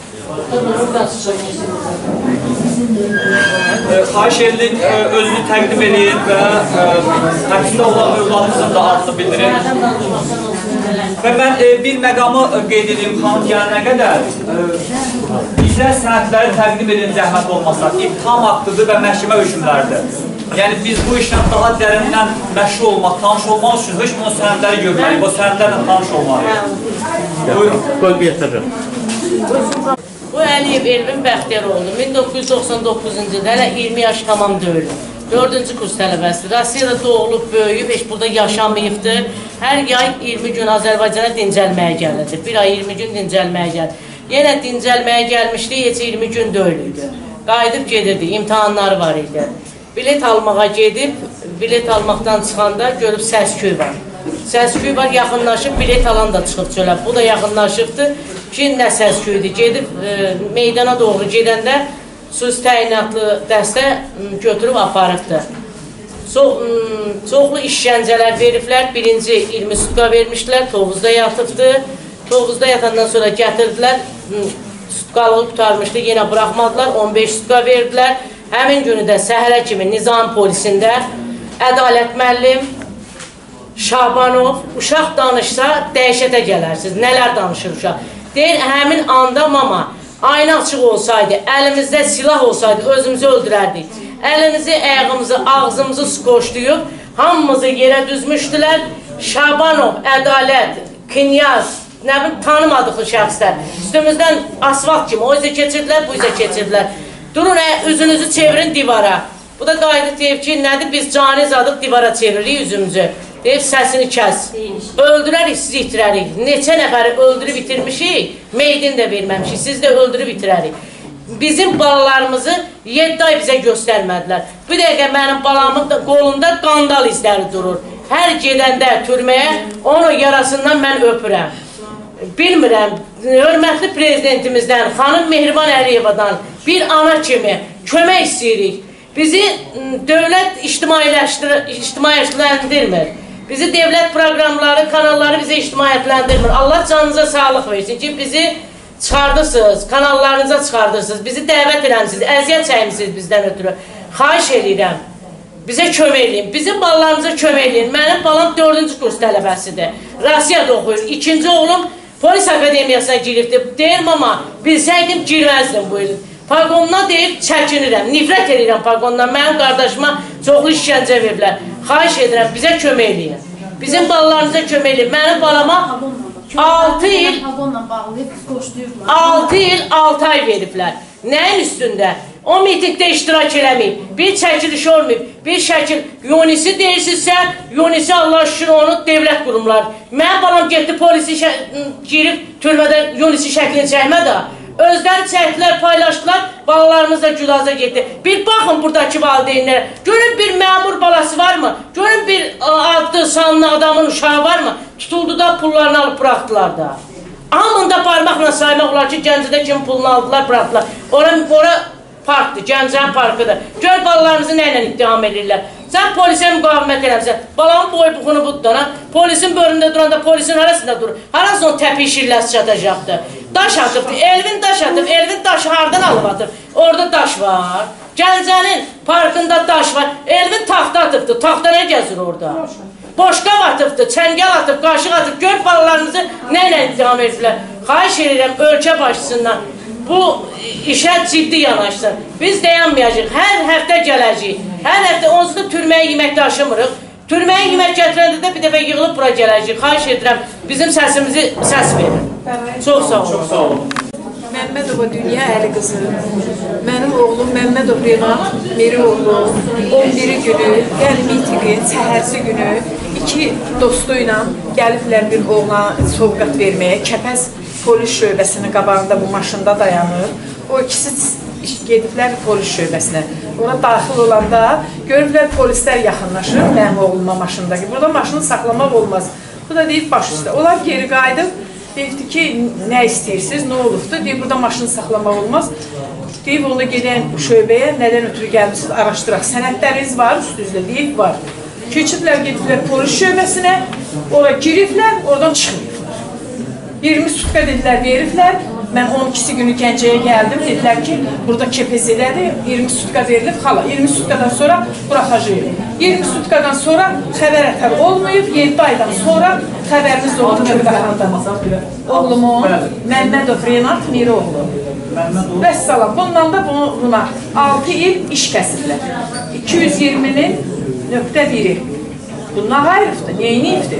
Xahiş edirik, özünü təqdim edin və həbsdə olan övladımızın da adını bildirin. Və mən bir məqamı qeyd edeyim xanım gələnə qədər. Bizə sənədləri təqdim edin zəhmət olmasa. İttiham aktıdır və məhkəmə hökmləridir. Yəni biz bu işlə daha dərindən məşğul olmaq, tanış olmaq üçün hökmün sənədləri görməliyik, o sənədlərlə tanış olmalıyıq. Buyurun. Qoy getirin. Bu Əliyev Elvin Bəxtiyaroğlu 1999-cu ildə hələ 20 yaş tamam deyil. 4-cü kurs tələbəsi. Rusiyada doğulub, böyüyüb, heç burada yaşamayıbdır. Hər yay 20 gün Azərbaycana dincəlməyə gəlirdi. Bir ay 20 gün dincəlməyə gəldi. Yenə dincəlməyə gəlmişdi, heç 20 gün deyil idi. Qayıdıb gedirdi, imtahanları var idi. Bilet almağa gedib, bilet almaqdan çıxanda görüb səsküy var. Səsküy var, yaxınlaşıb, bilet alan da çıxıb çölə. Bu da yaxınlaşıbdır ki, nə səsküydür. Gedib meydana doğru gedəndə xüsusi təyinatlı dəstə götürüb aparıbdır. çoxlu işgəncələr veriblər. Birinci 20 sutka vermişdilər, Tovuzda yatıbdı. Tovuzda yatandan sonra gətirdilər, sutkalığı tutarmışdı, yenə buraxmadılar, 15 sutka verdilər. Həmin günü də səhərə kimi Nizam polisində Ədalət müəllim, Şabanov, uşaq danışsa dəhşətə gələrsiniz. Nələr danışır uşaq? Deyir, həmin anda mama, ayna açıq olsaydı, əlimizdə silah olsaydı, özümüzü öldürərdik. Əlimizi, ayağımızı, ağzımızı skoşlayıb, hamımızı yerə düzmüşdülər. Şabanov, Ədalət, Knyaz, nə bilim, tanımadıqlı şəxslər. Üstümüzdən asfalt kimi, o izə keçirdilər, bu izə keçirdilər. Durun, üzünüzü çevirin divara. Bu da qaydı deyib ki, nədir, biz cani zadıq divara çeviririk üzümüzü. Deyib, səsini kəs. Öldürərik, sizi itirərik. Neçə nəfəri öldürüb itirmişik, meydini də verməmişik, sizi də öldürüb itirərik. Bizim balalarımızı 7 ay bizə göstərmədilər. Bir dəqiqə mənim balamın qolunda qandal izləri durur. Hər gedəndə türməyə onun yarasından mən öpürəm. Bilmirəm, hörmətli prezidentimizdən, xanım Mehriban Əliyevadan bir ana kimi kömək istəyirik. Bizi dövlət ictimaiyyətləndirmir. Bizi devlət proqramları, kanalları bizə ictimaiyyətləndirmir. Allah canınıza sağlıq versin ki, bizi çıxardırsınız, kanallarınıza çıxardırsınız, bizi dəvət eləmişsiniz, əziyyət çəkmişsiniz bizdən ötürü. Xahiş edirəm, bizə kömək eləyin, bizim balalarımıza kömək eləyin. Mənim balam 4-cü kurs tələbəsidir, Rusiyada oxuyur. 2-ci oğlum polis akademiyasına giribdir. Deyirəm, amma bilsəydim, girməzdim bu il. Paqonuna deyib, çəkinirəm, nifrət edirəm paqonuna. Mənim qardaşıma çoxlu işgəncə veriblər. Xahiş edirəm, bizə kömək eləyin. Bizim balalarımıza kömək eləyin. Mənim balama 6 il 6 ay veriblər. Nəyin üstündə? O mitingdə iştirak eləməyib, bir çəkiliş olmayıb, bir şəkil. Yunisi deyirsinizsə, Yunisi Allah şükür onu devlət qurumlar. Mənim balam getdi polisi girib türmədə Yunisi şəklini çəkmədə. Özləri çəkdilər, paylaşdılar, balalarımız da güdaza getdi. Bir baxın buradakı valideynlərə, görün bir məmur balası var mı? Görün bir adlı, sanlı adamın uşağı var mı? Tutuldu da pullarını alıp bıraktılar da. Hamında parmaqla saymaq olar ki, Gəncədə kim pulunu aldılar, bıraktılar. Ora parkdır, Gəncənin parkıdır. Gör balalarımızı nə ilə ittiham edirlər. Sən polisə müqavimət eləmişsən. Balanın boy buxunu budur. Polisin bölümündə duranda polisin arasında durur. Harası o təpi şirləsi çatacaqdır. Daş atıbdır, Elvin daş atıb. Elvin daşı hardan alıb atıb? Orada daş var. Gəncənin parkında daş var. Elvin taxta atıbdır. Taxta nə gəzir orada? Boşqab atıbdır, çəngəl atıb, qaşıq atıb. Gör balalarımızı nə ilə ittiham edirlər. Xahiş edirəm ölkə başçısından bu işə ciddi yanaşsın. Biz dayanmayacaq, hər həftə gələcəyik. Hər həftə onsuz da türməyə yemək daşımırıq. Türməyə yemək gətirəndə də bir dəfə yığılıb bura gələcəyik. Xahiş edirəm, bizim səsimizi səs verin. Çox sağ olun. Çox sağ olun. Məmmədova Dünya Əli qızı, mənim oğlum Məmmədov Renat Miriroğlu 11-i günü, yəni mitinqin səhərsi günü 2 dostu ilə gəliblər bir oğlana sovqat verməyə. Kəpəz polis şöbəsinin qabağında bu maşında dayanır. O ikisi gediblər polis şöbəsinə. Ona daxil olanda görüblər polislər yaxınlaşır mənim oğluma maşındakı. Burada maşını saxlamaq olmaz. Bu da deyib baş üstə. Onlar geri qayıdıb deyibdi ki, nə istəyirsiniz, nə olubdur? Deyib, burada maşını saxlamaq olmaz. Deyib, onu gedən şöbəyə nədən ötürü gəlmişsiniz, araşdıraq. Sənədləriniz var üstünüzdə, deyib, var. Keçiblər, gediblər polis şöbəsinə, ora giriblər, oradan çıxmayıblar. 20 sutka dedilər, veriblər. Mən 12-si günü Gəncəyə gəldim, dedilər ki, burada KPZ-dədir, 20 sutka verilib, xala. 20 sutkadan sonra buraxacaq. 20 sutkadan sonra xəbər ətər olmayıb, 7 aydan sonra xəbərimiz oldu Növbəxandan. Oğlumun Məmmədov Renat Miriroğlu. Vəssalam, bundan da buna 6 il iş kəsirlər. 220-nin .1-i. Bundan ayrıqdır, neyiniyibdir?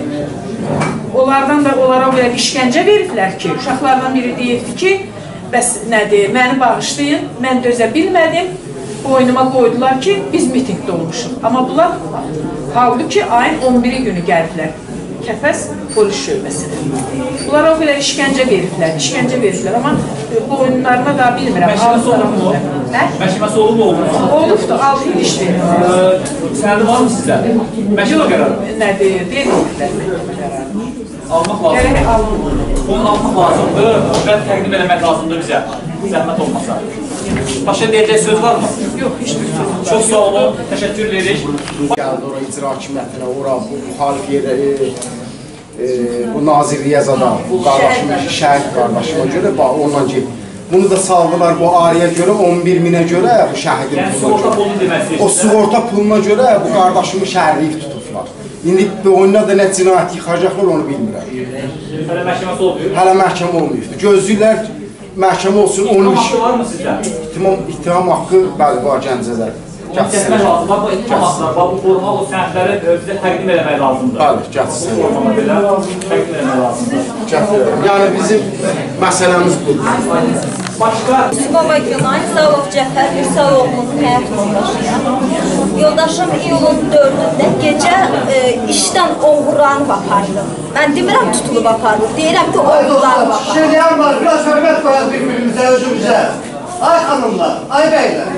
Onlardan da onlara belə işgəncə veriblər ki, uşaqlardan biri deyibdi ki, bəs nədir, məni bağışlayın, mən dözə bilmədim, boynuma qoydular ki, biz mitingdə olmuşuq. Amma bunlar, halbuki ayın 11-i günü gəliblər, Kəpəz polis şöbəsinə. Bunlara o belə işgəncə veriblər, amma boyunlarına da bilmirəm. Məhkəməsi olub mu, olub mu? Olubdur, 6 il işdir. Sənədi var mı sizdə? Məhkəmə qərarı? Nə deyir, deyir. Almaq lazımdır. Onu almaq lazımdır və təqdim eləmək lazımdır bizə. Zəhmət olmasa. Başqa deyəcək söz var mı? Yox, heç bir söz. Çox sağ olun, təşəkkür edirik. Gəldi ora icra hakimiyyətinə, ora bu müxalif yerləri, bu Nazirliyə zada, bu qardaşım, şəhid qardaşıma görə, ondan ki, bunu da saldılar bu arıya görə, 11 minə görə, bu şəhidin puluna görə. O sığorta puluna görə bu qardaşımı şəhərliyik tutublar. İndi oyuna da nə cinayət yıxacaqlar, onu bilmirəm. Hələ məhkəməsi olmuyor? Hələ məhkəmə olmuyordu. Gözlüklər məhkəmə olsun, onun haqqı var mı sizdə? İttiham haqqı, bəli, var Gəncədə. Onu kəsmək lazım, bu ittiham haqqları, bu formal o sənədləri bizə təqdim eləmək lazımdır. Bəli, gətirsin. Formama belə təqdim eləmək lazımdır. Gətirir. Yəni bizim məsələmiz budur. Başqa? Baba Günay, Zavov Cəfər Mürsaloğlu'nun həyat yoldaşıyam. Yoldaşım iyulun 4-də gecə işdən oğurlanıb aparılıb. Mən demirəm tutulub aparılıb, deyirəm ki, oğurlanıb aparılıb. Şiryan var, biraz hörmət qoyaq bir-birimizə, özümüzə. Ay xanımlar, ay bəylər.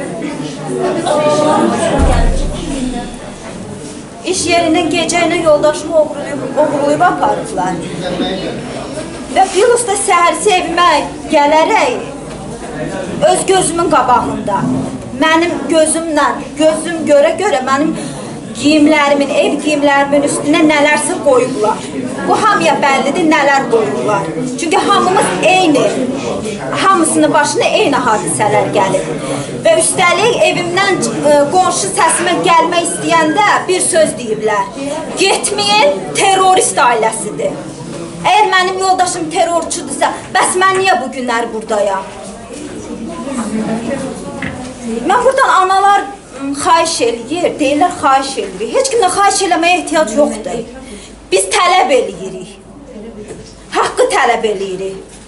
İş yerindən gecə ilə yoldaşımı oğurlayıb aparıblar. Və Bilus'da səhərsi evimə gələrək, öz gözümün qabağında, mənim gözümlə, gözüm görə mənim giyimlərimin, ev giyimlərimin üstünə nələrsə qoyublar. Bu hamıya bəllidir, nələr qoyublar. Çünki hamımız eyni, hamısının başına eyni hadisələr gəlir. Və üstəlik evimdən qonşu səsimə gəlmək istəyəndə bir söz deyiblər. Getməyin, terrorist ailəsidir. Əgər mənim yoldaşım terrorçudursa, bəs mən niyə bu günlər buradayam? Mən buradan analar xahiş eləyir, deyirlər xahiş eləyirik. Heç kimdən xahiş eləməyə ehtiyac yoxdur. Biz tələb eləyirik. Haqqı tələb eləyirik.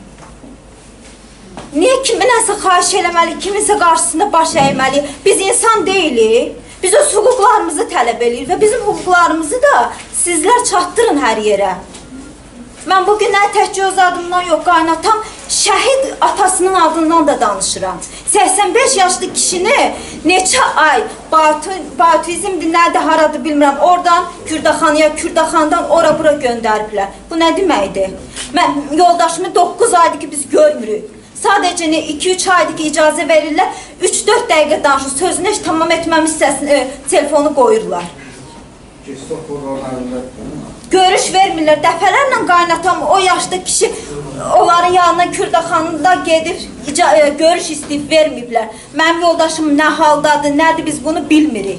Niyə kiminəsə xahiş eləməli, kiminsə qarşısında baş əyməli? Biz insan deyilik. Biz öz hüquqlarımızı tələb eləyirik və bizim hüquqlarımızı da sizlər çatdırın hər yerə. Mən bugünlər təkcə öz adımdan yox, qaynatam şəhid atasının adından da danışıram. 85 yaşlı kişini neçə ay Batizmdir, nədir, haradır bilmirəm, oradan Kürdaxanaya, Kürdaxandan ora-bura göndəriblər. Bu nə deməkdir? Mən yoldaşımı 9 aydır ki biz görmürük. Sadəcə 2-3 aydır ki icazə verirlər, 3-4 dəqiqə danışır, sözünü heç tamam etməmiş telefonu qoyurlar. Görüş vermirlər, dəfələrlə qaynatam o yaşda kişi onların yanına Kürdaxanında gedib görüş istəyib verməyiblər. Mənim yoldaşım nə haldadır, nədir, biz bunu bilmirik.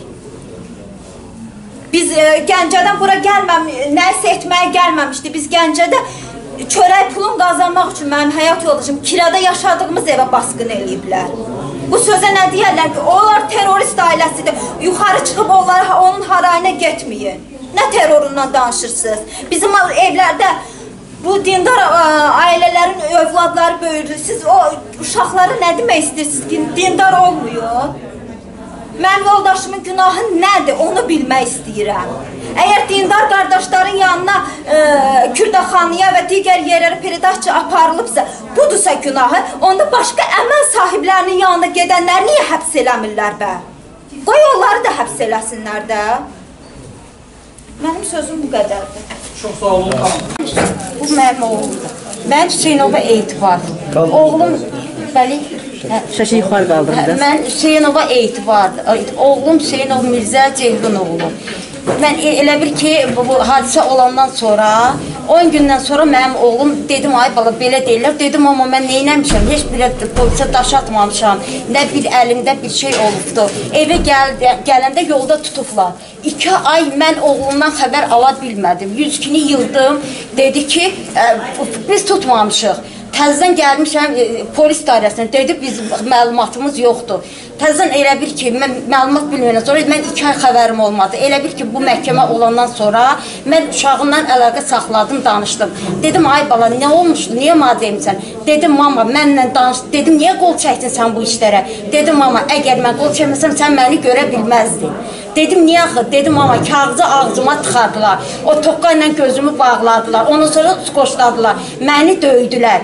Biz Gəncədən bura nəsə etməyə gəlməmişdik. Biz Gəncədə çörək pulun qazanmaq üçün mənim həyat yoldaşım kirada yaşadığımız evə basqın eləyiblər. Bu sözə nə deyərlər ki, onlar terrorist ailəsidir, yuxarı çıxıb onun harayına getməyin. Nə terrorundan danışırsınız? Bizim evlərdə bu dindar ailələrin övladları böyüdür. Siz o uşaqları nə demək istəyirsiniz ki, dindar olmuyor? Mənim yoldaşımın günahı nədir, onu bilmək istəyirəm. Əgər dindar qardaşların yanına Kürdaxanıya və digər yerlərə peredahçı aparılıbsa, budursa günahı, onda başqa əməl sahiblərinin yanına gedənlər niyə həbs eləmirlər bə? Qoy onları da həbs eləsinlər də. Mənim sözüm bu qədərdir. Çox sağ olun. Bu mənim oğlumdur. Mən Hüseynova Etibar. Oğlum, bəli, şəşə yuxarı qaldırdı. Mən Hüseynova Etibar. Oğlum Hüseynov Mirzə Ceyhun oğlu. Mən elə bir ki, bu hadisə olandan sonra, 10 gündən sonra mənim oğlum, dedim, ay bala, belə deyirlər. Dedim, amma mən neynəmişəm, heç bir polisə daş atmamışam. Nə bir əlimdə bir şey olubdur. Evə gələndə yolda tutublar. 2 ay mən oğlumdan xəbər ala bilmədim. 100-kini yıldım, dedi ki, biz tutmamışıq. Təzədən gəlmişəm polis dairəsinə, dedi, biz məlumatımız yoxdur. Təzədən elə bir ki, mən məlumat bilməyəndən sonra mən 2 ay xəbərim olmadı. Elə bir ki, bu məhkəmə olandan sonra mən uşağımdan əlaqə saxladım, danışdım. Dedim, ay bala, nə olmuşdu, niyə mənə demirsən? Dedim, mama, mənlə danışdım. Dedim, niyə qol çəkdin sən bu işlərə? Dedim, mama, əgər mən qol çəkməsəm, sən məni görə bilməzdin. Dedim, niyə axı? Dedim, mama, kağızı ağzıma tıxardılar. O toqqa ilə gözümü bağladılar. Ondan sonra skoşladılar. Məni döydülər.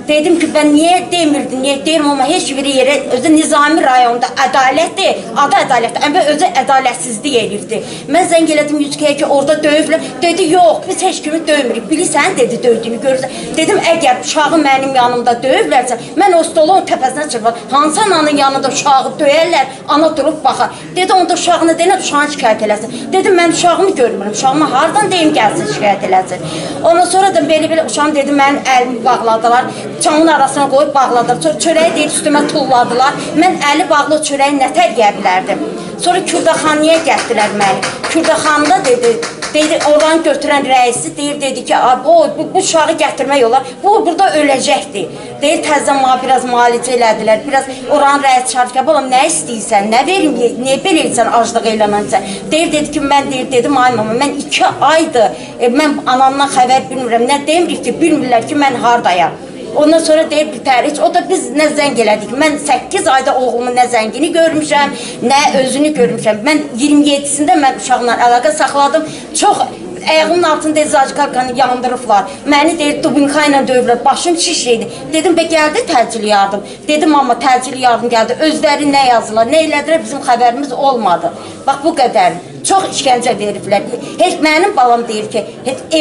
Dedim ki ben niye demirdim, niye deyim ama heç bir yere özü Nizami rayonunda ədalətdir, adı ədalətdir, amma özü ədalətsizlik edirdi. Mən zəng elədim Yüzkəyə ki orada döyüblər, dedi yox biz heç kimi dövmürük, bilirsən dedi dövdüyünü görürsən. Dedim əgər uşağı mənim yanımda döyüblərsə, mən o stolun təpəsinə çırpar, hansı ananın yanında uşağı döyərlər, ana durub baxar. Dedi onda uşağını deyən uşağını şikayət eləsin. Dedim mən uşağımı görmürüm, uşağıma hardan deyim gəlsin şikayət eləsin. Ondan sonra da belə uşağım dedi mənim əlimi bağladılar. Çamın arasına qoyub bağladılar. Sonra çörəyi deyib üstümə tulladılar. Mən əli bağlı çörəyi nətər yeyə bilərdim. Sonra Kürdaxanıya gətirdilər məni. Kürdaxanıda dedi oradan götürən rəisi dedi ki, bu uşağı gətirmək olar. Bu burada öləcəkdir. Deyir təzdən biraz müalicə elədilər. Biraz oranın rəisi çağırdı ki, balam nə istəyirsən, nə verim, niyə belə etsən, aclıq eləmənsən. Dedi ki, mən dedim ay mama, mən 2 aydır, mən anamdan xəbər bilmirəm. Nə demirik ki, bilmirlər ki, mən hardayam. Ondan sonra deyib bitər, o da biz nə zəng elədik. Mən 8 ayda oğlumun nə zəngini görmüşəm, nə özünü görmüşəm. Mən 27-sində mən uşaqla əlaqə saxladım. Çox ayağımın altında zacıqarkanı yandırıblar. Məni deyir, dubinka ilə döyüblər, başım şişliydi. Dedim, gəldi təcili yardım. Dedim, amma təcili yardım gəldi. Özləri nə yazdılar, nə elədilər, bizim xəbərimiz olmadı. Bax, bu qədər. Çox işgəncə veriblər. Mənim balam deyir ki,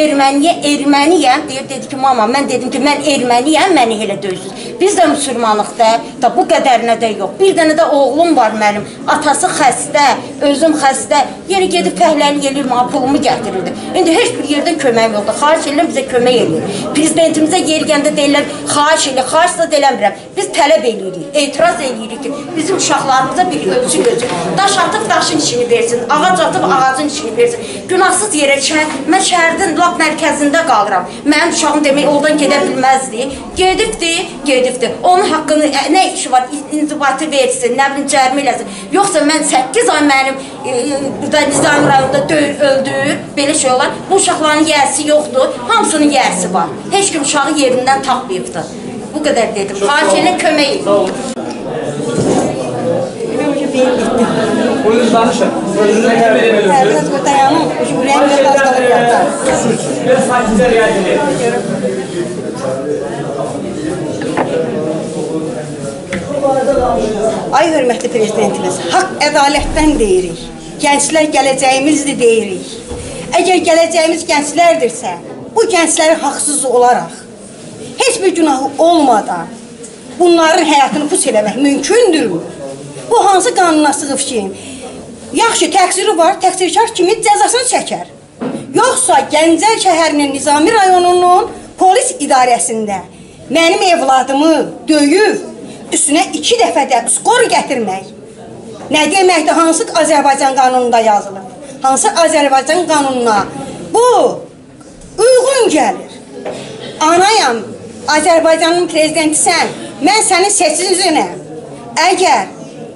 erməniyəm, dedi ki, mama, mən dedim ki, mən erməniyəm, məni elə döysüz. Biz də müsülmanıq da, bu qədərinə də yox. Bir dənə də oğlum var mənim, atası xəstə, özüm xəstə, yeri gedib fəhləli gelir, pulumu gətirirdi. İndi heç bir yerdən köməyim yoxdur, xahiş edirəm, bizə kömək edir. Prezidentimizə geri gəndə deyirlər, xahiş edir, xahiş da deləmirəm. Biz tələb edirik, etiraz edirik ki, bizim uşaqlarımıza bir ölçü gözü. Daş atıb daşın işini versin, ağac atıb ağacın işini versin. Günahsız yerə mən şəhərdin lap mərkəzində qalıram. Mənim uşağım demək oradan gedə bilməzdi. Gedibdi. Onun haqqını, nə işi var, inzibati versin, nə bilim cərimə eləsin. Yoxsa mən 8 ay mənim burada Nizami rayonunda öldür, belə şey olar. Bu uşaqların yiyəsi yoxdur, hamısının yiyəsi var. Heç kim uşağı yerindən tapmayıbdır. Bu qədər dedim. Xahiş elə kömək edin. Buyurun danışın. Sözünüzə qəbul edirsiniz. Dayanın, ürəyimdə qazqalır yaptar. Biraz sakitə riayət edin. Ay hörmətli prezidentimiz, haqq ədalətdən deyirik. Gənclər gələcəyimizdir deyirik. Əgər gələcəyimiz gənclərdirsə, bu gəncləri haqsız olaraq, heç bir günahı olmadan bunların həyatını pus eləmək mümkündürmü? Bu hansı qanuna sığıb ki, yaxşı təqsiri var, təqsirkar kimi cəzasını çəkər. Yoxsa Gəncə şəhərinin Nizami rayonunun polis idarəsində mənim evladımı döyüb, üstünə 2 dəfədə skor gətirmək. Nə deməkdir, hansı Azərbaycan qanununda yazılır? Hansı Azərbaycan qanununa bu uyğun gəlir? Anayam, Azərbaycanın prezidentisən, mən sənin seçicinəm. Əgər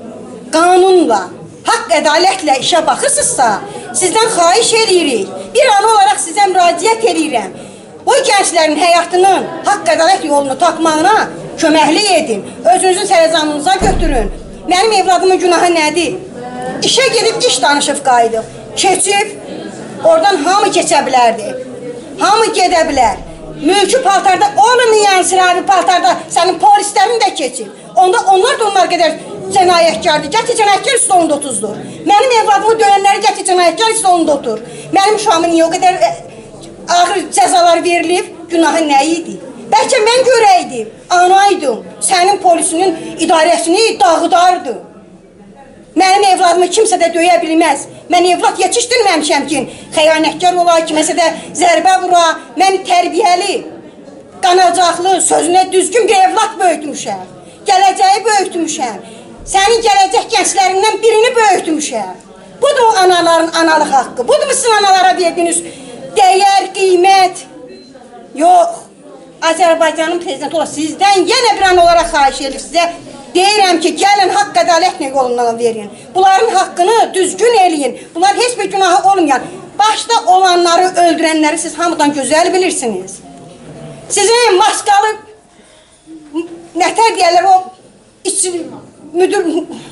qanunla, haqq ədalətlə işə baxırsınızsa, sizdən xahiş edirik. Bir an olaraq sizə müraciət edirəm. Bu gənclərin həyatının haqq ədalət yolunu tapmağına köməklik edin. Özünüzün sərəzamınıza götürün. Mənim evladımın günahı nədir? İşə gedib iş danışıb qayıdıb. Keçib, oradan hamı keçə bilərdi. Hamı gedə bilər. Mülkü paltarda olmayan silahlı paltarda sənin polislərin də keçib. Onda onlar da onlar qədər cinayətkardır. Gətir cinayətkar üstə onda otuzdur. Mənim evladımı döyənləri gətir cinayətkar üstə onda otur. Mənim uşağımın niyə o qədər ağır cəzalar verilib? Günahı nə idi? Bəlkə mən görəydim, anaydım. Sənin polisinin idarəsini dağıdardı. Mənim evladımı kimsə də döyə bilməz. Mən evlad yetişdirməmişəm ki, xəyanətkar ola, kiməsə də zərbə vura. Mən tərbiyəli, qanacaqlı, sözünə düzgün bir evlad böyütmüşəm. Gələcəyi böyütmüşəm. Sənin gələcək gənclərindən birini böyütmüşəm. Budur o anaların analıq haqqı. Budur sizin analara verdiyiniz dəyər, qiymət. Yox. Azərbaycanın prezidenti olaraq sizdən yenə bir an olaraq xahiş edir sizə. Deyirəm ki, gəlin haqq ədalət yolundan verin. Bunların haqqını düzgün eləyin. Bunlar heç bir günahı olmayan. Başda olanları, öldürənləri siz hamıdan gözəl bilirsiniz. Sizin maskalı, nətər deyərlər o müdür,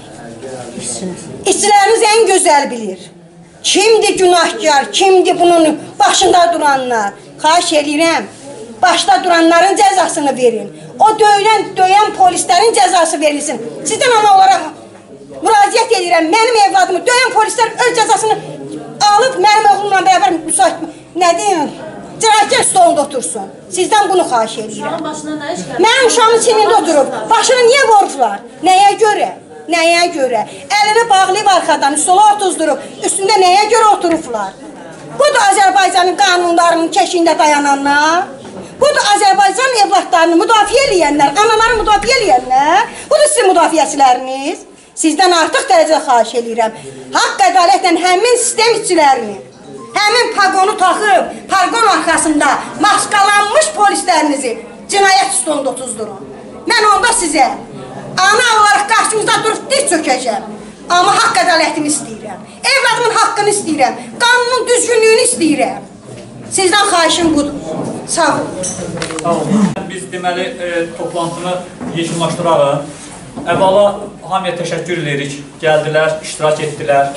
işçiləriniz ən gözəl bilir. Kimdir günahkar, kimdir bunun başında duranlar? Xahiş edirəm. Başda duranların cəzasını verin. O döyən polislərin cəzası verilsin. Sizdən ana olaraq müraciət edirəm. Mənim evladımı döyən polislər öz cəzasını alıb mənim oğlumla bərabər nə deyim? Cinayətkar stolunda otursun. Sizdən bunu xahiş edirəm. Uşağın başına nə iş gəlir? Mənim uşağımın çinində oturub. Başını niyə vurublar? Nəyə görə? Nəyə görə? Əlini bağlayıb arxadan, stola otuzdurub. Üstündə nəyə görə oturublar? Budur Azərbaycanın qanunlarının keşiyində dayananlar. Budur Azərbaycan evlatlarını müdafiə eləyənlər, anaları müdafiə eləyənlər. Budur sizin müdafiəçiləriniz. Sizdən artıq dərəcədə xahiş edirəm. Haqq ədalətlə həmin sistem işçilərini, həmin paqonu taxıb, paqon arxasında maskalanmış polislərinizi cinayət stolunda otuzdurun. Mən onda sizə ana olaraq qarşınızda durub diz çökəcəm. Amma haqq ədalətini istəyirəm. Evladımın haqqını istəyirəm. Qanunun düzgünlüyünü istəyirəm. Sizdən xahişim budur. Sağ olun. Biz deməli toplantını yekunlaşdırarıq. Əvvəla hamıya təşəkkür edirik. Gəldilər, iştirak etdilər.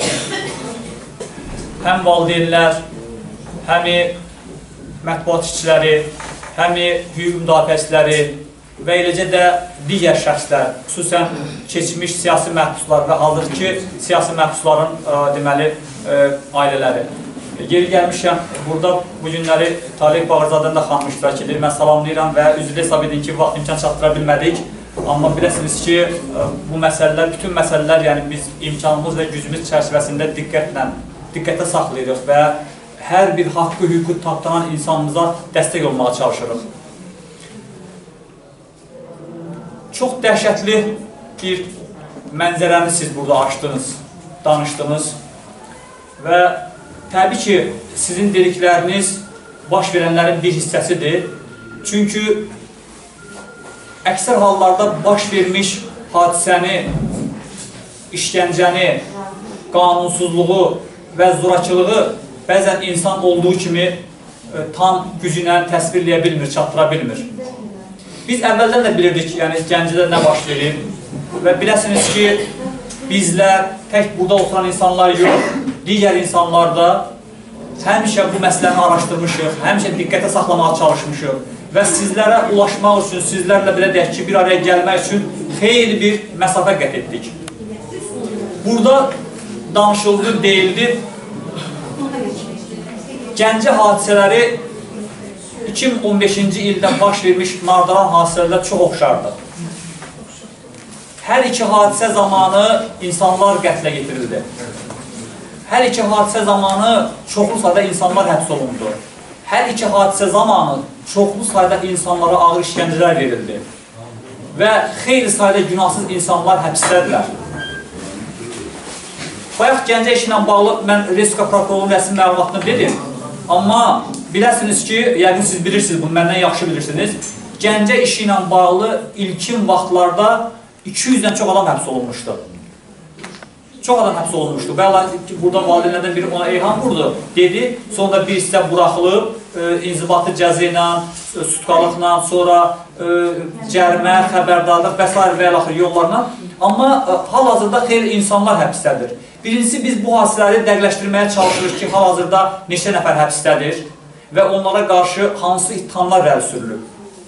Həm valideynlər, həm mətbuat işçiləri, həm hüquq müdafiəçiləri və eləcə də digər şəxslər, xüsusən keçmiş siyasi məhbuslar və hazırki siyasi məhbusların deməli ailələri. Geri gəlmişəm, burada bu günləri Talib Bağırzadən də xanım iştirak edir. Mən salamlayıram və üzrlə hesab edin ki, vaxt imkan çatdıra bilmədik. Amma biləsiniz ki, bu məsələlər, bütün məsələlər, yəni biz imkanımız və gücümüz çərçivəsində diqqətə saxlayırıq və hər bir haqqı, hüququ tapdanan insanımıza dəstək olmağa çalışırıq. Çox dəhşətli bir mənzərəni siz burada açdınız, danışdınız və təbii ki, sizin dedikləriniz baş verənlərin bir hissəsidir. Çünki əksər hallarda baş vermiş hadisəni, işgəncəni, qanunsuzluğu və zorakılığı bəzən insan olduğu kimi tam gücünə təsvirləyə bilmir, çatdıra bilmir. Biz əvvəldən də bilirdik, yəni Gəncədə nə baş verir və biləsiniz ki, bizlər tək burada oturan insanlar yox, digər insanlar da həmişə bu məsələni araşdırmışıq, həmişə diqqətə saxlamağa çalışmışıq və sizlərə ulaşmaq üçün, sizlərlə belə deyək ki, bir araya gəlmək üçün xeyli bir məsafə qət etdik. Burada danışıldı, deyildi. Gəncə hadisələri 2015-ci ildə baş vermiş nardaran hadisələrlə çox oxşardı. Hər iki hadisə zamanı insanlar qətlə getirildi. Hər iki hadisə zamanı çoxlu sayda insanlar həbs olundu. Hər iki hadisə zamanı çoxlu sayda insanlara ağır işgəncələr verildi. Və xeyli sayda günahsız insanlar həbsdədirlər. Bayaq Gəncə işi ilə bağlı mən Respublika prokurorunun rəsmi məlumatını dedim. Amma biləsiniz ki, yəqin siz bilirsiniz, bunu məndən yaxşı bilirsiniz. Gəncə işi ilə bağlı ilkin vaxtlarda 200-dən çox adam həbs olunmuşdu. Çox adam həbs olunmuşdu. Bəla burada valideynlərdən biri ona eyham vurdu, dedi. Sonra bir hissə buraxılıb, inzibatı cəza ilə, sutkalıqla, sonra cərimə, xəbərdarlıq və s. və yaxud yollarla. Amma hal-hazırda xeyli insanlar həbsdədir. Birincisi, biz bu hadisələri dəqiqləşdirməyə çalışırıq ki, hal-hazırda neçə nəfər həbsdədir və onlara qarşı hansı ittihamlar irəli sürülür.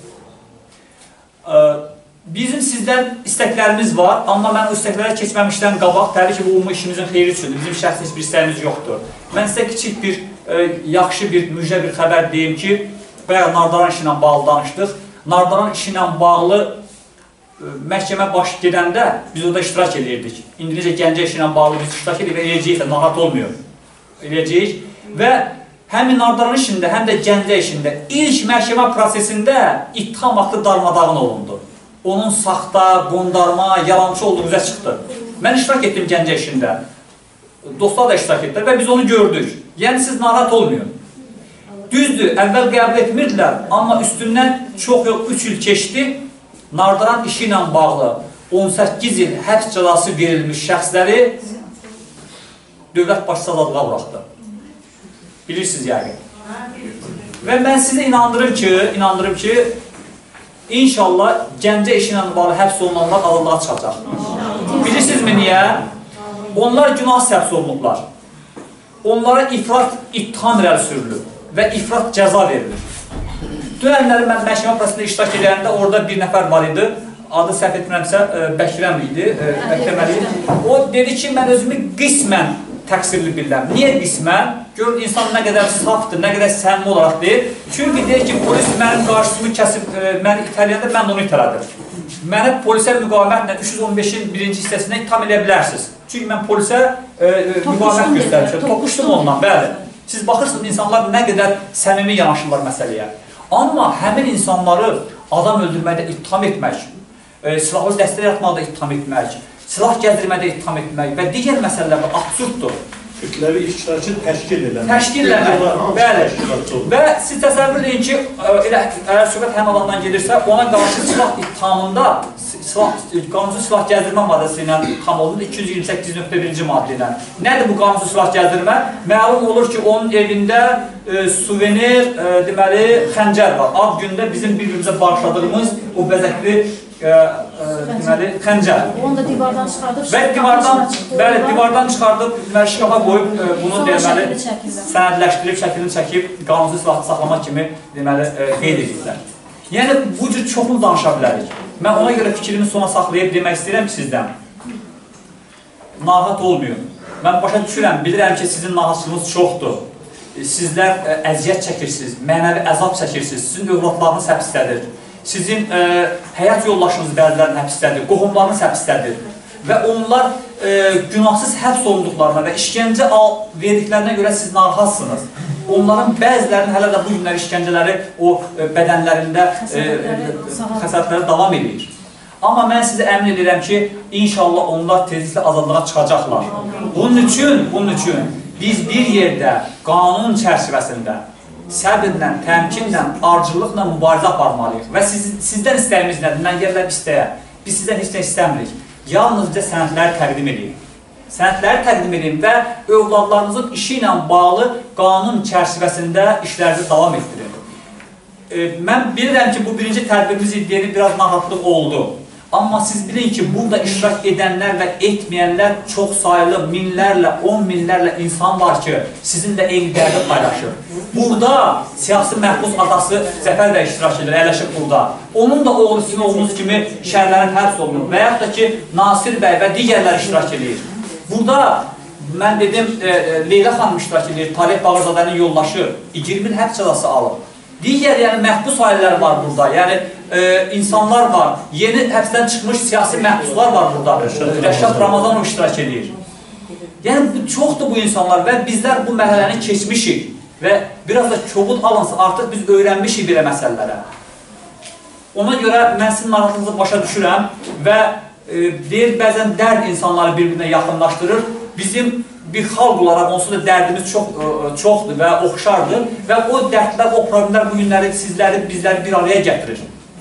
Bizim sizdən istəklərimiz var, amma mən o istəklərə keçməmişdən qabaq, təbii ki, bu ümumi işimizin xeyri üçündür. Bizim şəxsi heç bir istəyimiz yoxdur. Mən sizə kiçik bir, yaxşı bir, müjdə bir xəbər deyim ki, bayaq Nardaran işi ilə bağlı danışdıq. Nardaran işi ilə bağlı məhkəmə baş gedəndə biz orada iştirak edirdik. İndi necə Gəncə işi ilə bağlı biz iştirak edik və eləyəcəyik də, narahat olmuyor. Eləyəcəyik və həmin Nardaran işində, həm də Gəncə işində ilk məhkəmə prosesində ittiham haqqı darmadağın olundu. Onun saxta, qondarma, yalançı olduğu üzə çıxdı. Mən iştirak etdim Gəncə işində. Dostlar da iştirak etdilər və biz onu gördük. Yəni siz narahat olmuyor. Düzdür, əvvəl qəbul etmirdilər, amma üstündən çox yox 3 il keçdi. Nardaran işi ilə bağlı 18 il həbs cəzası verilmiş şəxsləri dövlət başçısı azadlığa buraxdı. Bilirsiniz yəqin. Və mən sizə inandırım ki, İnşallah Gəncə işi ilə bağlı həbs olunanlar azadlığa çıxacaq. Bilirsinizmi niyə? Onlar günahsız həbs olunublar. Onlara ifrat ittiham irəli sürülür və ifrat cəza verilir. Dünənləri mən məhkəmə prosesində iştirak edəndə orada bir nəfər var idi. Adı səhv etmirəmsə Bəkrəm idi, Bəkrəməli. O dedi ki, mən özümü qismən təqsirli bilirəm. Niyə qismən? Görün, insan nə qədər safdır, nə qədər səmimi olaraq deyir. Çünki deyir ki, polis mənim qarşısımı kəsib, məni itələyəndə mən onu itələdim. Mənə polisə müqavimətlə 315-in birinci hissəsində itham edə bilərsiniz. Çünki mən polisə müqavimət göstərmişəm, toqquşdum ondan, bəli. Siz baxırsınız, insanlar nə qədər səmimi yanaşırlar məsələyə. Amma həmin insanları adam öldürməkdə ittiham etmək, silahlı dəstə yaratmaqda ittiham etmək, silah gəzdirmədə ittiham etmək və digər məsələlərdə absurddur. Kütləvi iştirakı təşkil edəmək. Təşkil edəmək, bəli. Və siz təsəvvür edin ki, əgər söhbət həmin adamdan gedirsə, ona qarşı silah ittihamında, qanunsuz silah gəzdirmə maddəsi ilə itham olunur, 228.1-ci maddə ilə. Nədir bu qanunsuz silah gəzdirmə? Məlum olur ki, onun evində suvenir, deməli, xəncər var. Ad gündə bizim bir-birimizə bağışladığımız o bəzəkli deməli, xəncər. Onu da divardan çıxardıb, və divardan çıxardıb, şkafa qoyub, bunu deməli, sənədləşdirib, şəklini çəkib, qanunsuz silahlı saxlamaq kimi deməli, qeyd edirlər. Yəni, bu cür çoxlu danışa bilərik. Mən ona görə fikrimi sona saxlayıb demək istəyirəm ki, sizdən narahat olmayın. Mən başa düşürəm, bilirəm ki, sizin narahatçılığınız çoxdur. Sizlər əziyyət çəkirsiniz, mənəvi əzab çəkirsiniz, sizin övladlarınız həbsdədir. Sizin həyat yoldaşınız bəzilərinin həbsdədir, qohumlarınız həbsdədir. Və onlar günahsız həbs olunduqlarına və işgəncə verdiklərinə görə siz narahatsınız. Onların bəzilərinin hələ də bu günlər işgəncələri o bədənlərində xəsarətləri davam edir. Amma mən sizə əmin edirəm ki, inşallah onlar tezliklə azadlığa çıxacaqlar. Bunun üçün biz bir yerdə, qanun çərçivəsində səbirlə, təmkinlə, arcılıqla mübarizə aparmalıyıq. Və sizdən istəyimiz nədir? Mən gəlirəm istəyə. Biz sizdən heç nə istəmirik. Yalnızca sənədləri təqdim edin. Sənədləri təqdim edin və övladlarınızın işi ilə bağlı qanun çərçivəsində işlərinizi davam etdirin. Mən bilirəm ki, bu birinci tədbirimiz iddiəli biraz narahatlıq oldu. Amma siz bilin ki, burada iştirak edənlər və etməyənlər çox sayılı minlərlə, 10 minlərlə insan var ki, sizinlə eyni dərdi paylaşır. Burada siyasi məhbus adası Zəfər bəy iştirak edir, əyləşib burada. Onun da oğlu sizin oğlunuz kimi şəhərlərin həbs olunur və yaxud da ki, Nasir bəy və digərlər iştirak edir. Burada, mən dedim, Leyla xanım iştirak edir, Talib Bağırzadənin yoldaşı 20 il həbs cəzası alıb. Digər, yəni, məhbus ailələr var burada, yəni, insanlar var, yeni həbsdən çıxmış siyasi məhbuslar var burada, Rəşad Ramazanov iştirak edir. Yəni, çoxdur bu insanlar və bizlər bu mərhələni keçmişik və biraz da kobud alınsa artıq biz öyrənmişik belə məsələlərə. Ona görə mən sizin narahatlığınızı başa düşürəm və deyir, bəzən dərd insanları bir-birinə yaxınlaşdırır. Bizim bir xalq olaraq onsuz da dərdimiz çoxdur və oxşardır və o dərdlər, o problemlər bu günləri sizləri, bizləri bir araya gətirir.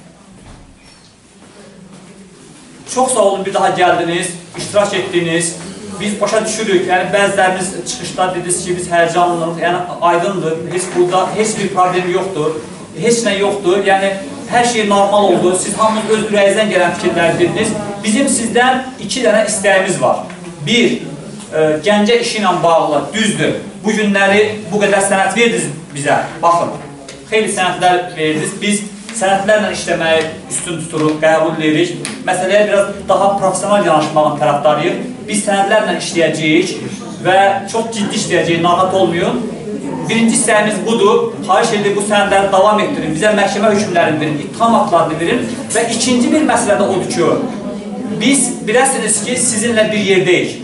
Çox sağ olun, bir daha gəldiniz, iştirak etdiniz. Biz başa düşürük, yəni bəzilərimiz çıxışda dediniz ki, biz həyəcanlıyıq, yəni aydındır, burada heç bir problem yoxdur, heç nə yoxdur, yəni hər şey normal oldu, siz hamınız öz ürəyinizdən gələn fikirləri dediniz. Bizim sizdən 2 dənə istəyimiz var. Bir, Gəncə işi ilə bağlı, düzdür, bu günləri bu qədər sənət verdiniz bizə, baxın, xeyli sənətlər verdiniz, biz sənətlərlə işləməyi üstün tuturuq, qəbul edirik, məsələyə biraz daha profesional yanaşmağın tərəfdarıyıq, biz sənətlərlə işləyəcəyik və çox ciddi işləyəcəyik, narahat olmayın. Birinci hissəyimiz budur, xahiş edirik bu sənədləri davam etdirin, bizə məhkəmə hökmlərini verin, ittiham aktlarını verin və ikinci bir məsələ də odur ki, biz biləsiniz ki, sizinlə bir yerdəyik.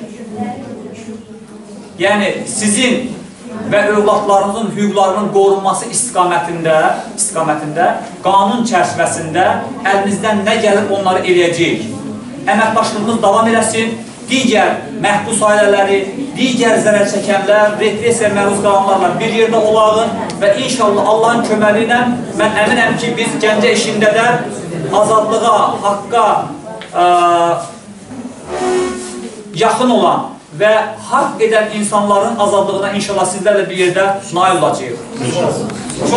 Yəni, sizin və övladlarınızın hüquqlarının qorunması istiqamətində, qanun çərçivəsində əlimizdən nə gəlir onları eləyəcəyik. Əməkdaşlığımız davam eləsin, digər məhbus ailələri, digər zərər çəkənlər, repressiya məruz qalanlarla bir yerdə olağın və inşallah Allahın köməli ilə mən əminəm ki, biz Gəncə işində də azadlığa, haqqa yaxın olan və haqq edən insanların azadlığına inşallah sizlərlə bir yerdə nail olacağıq.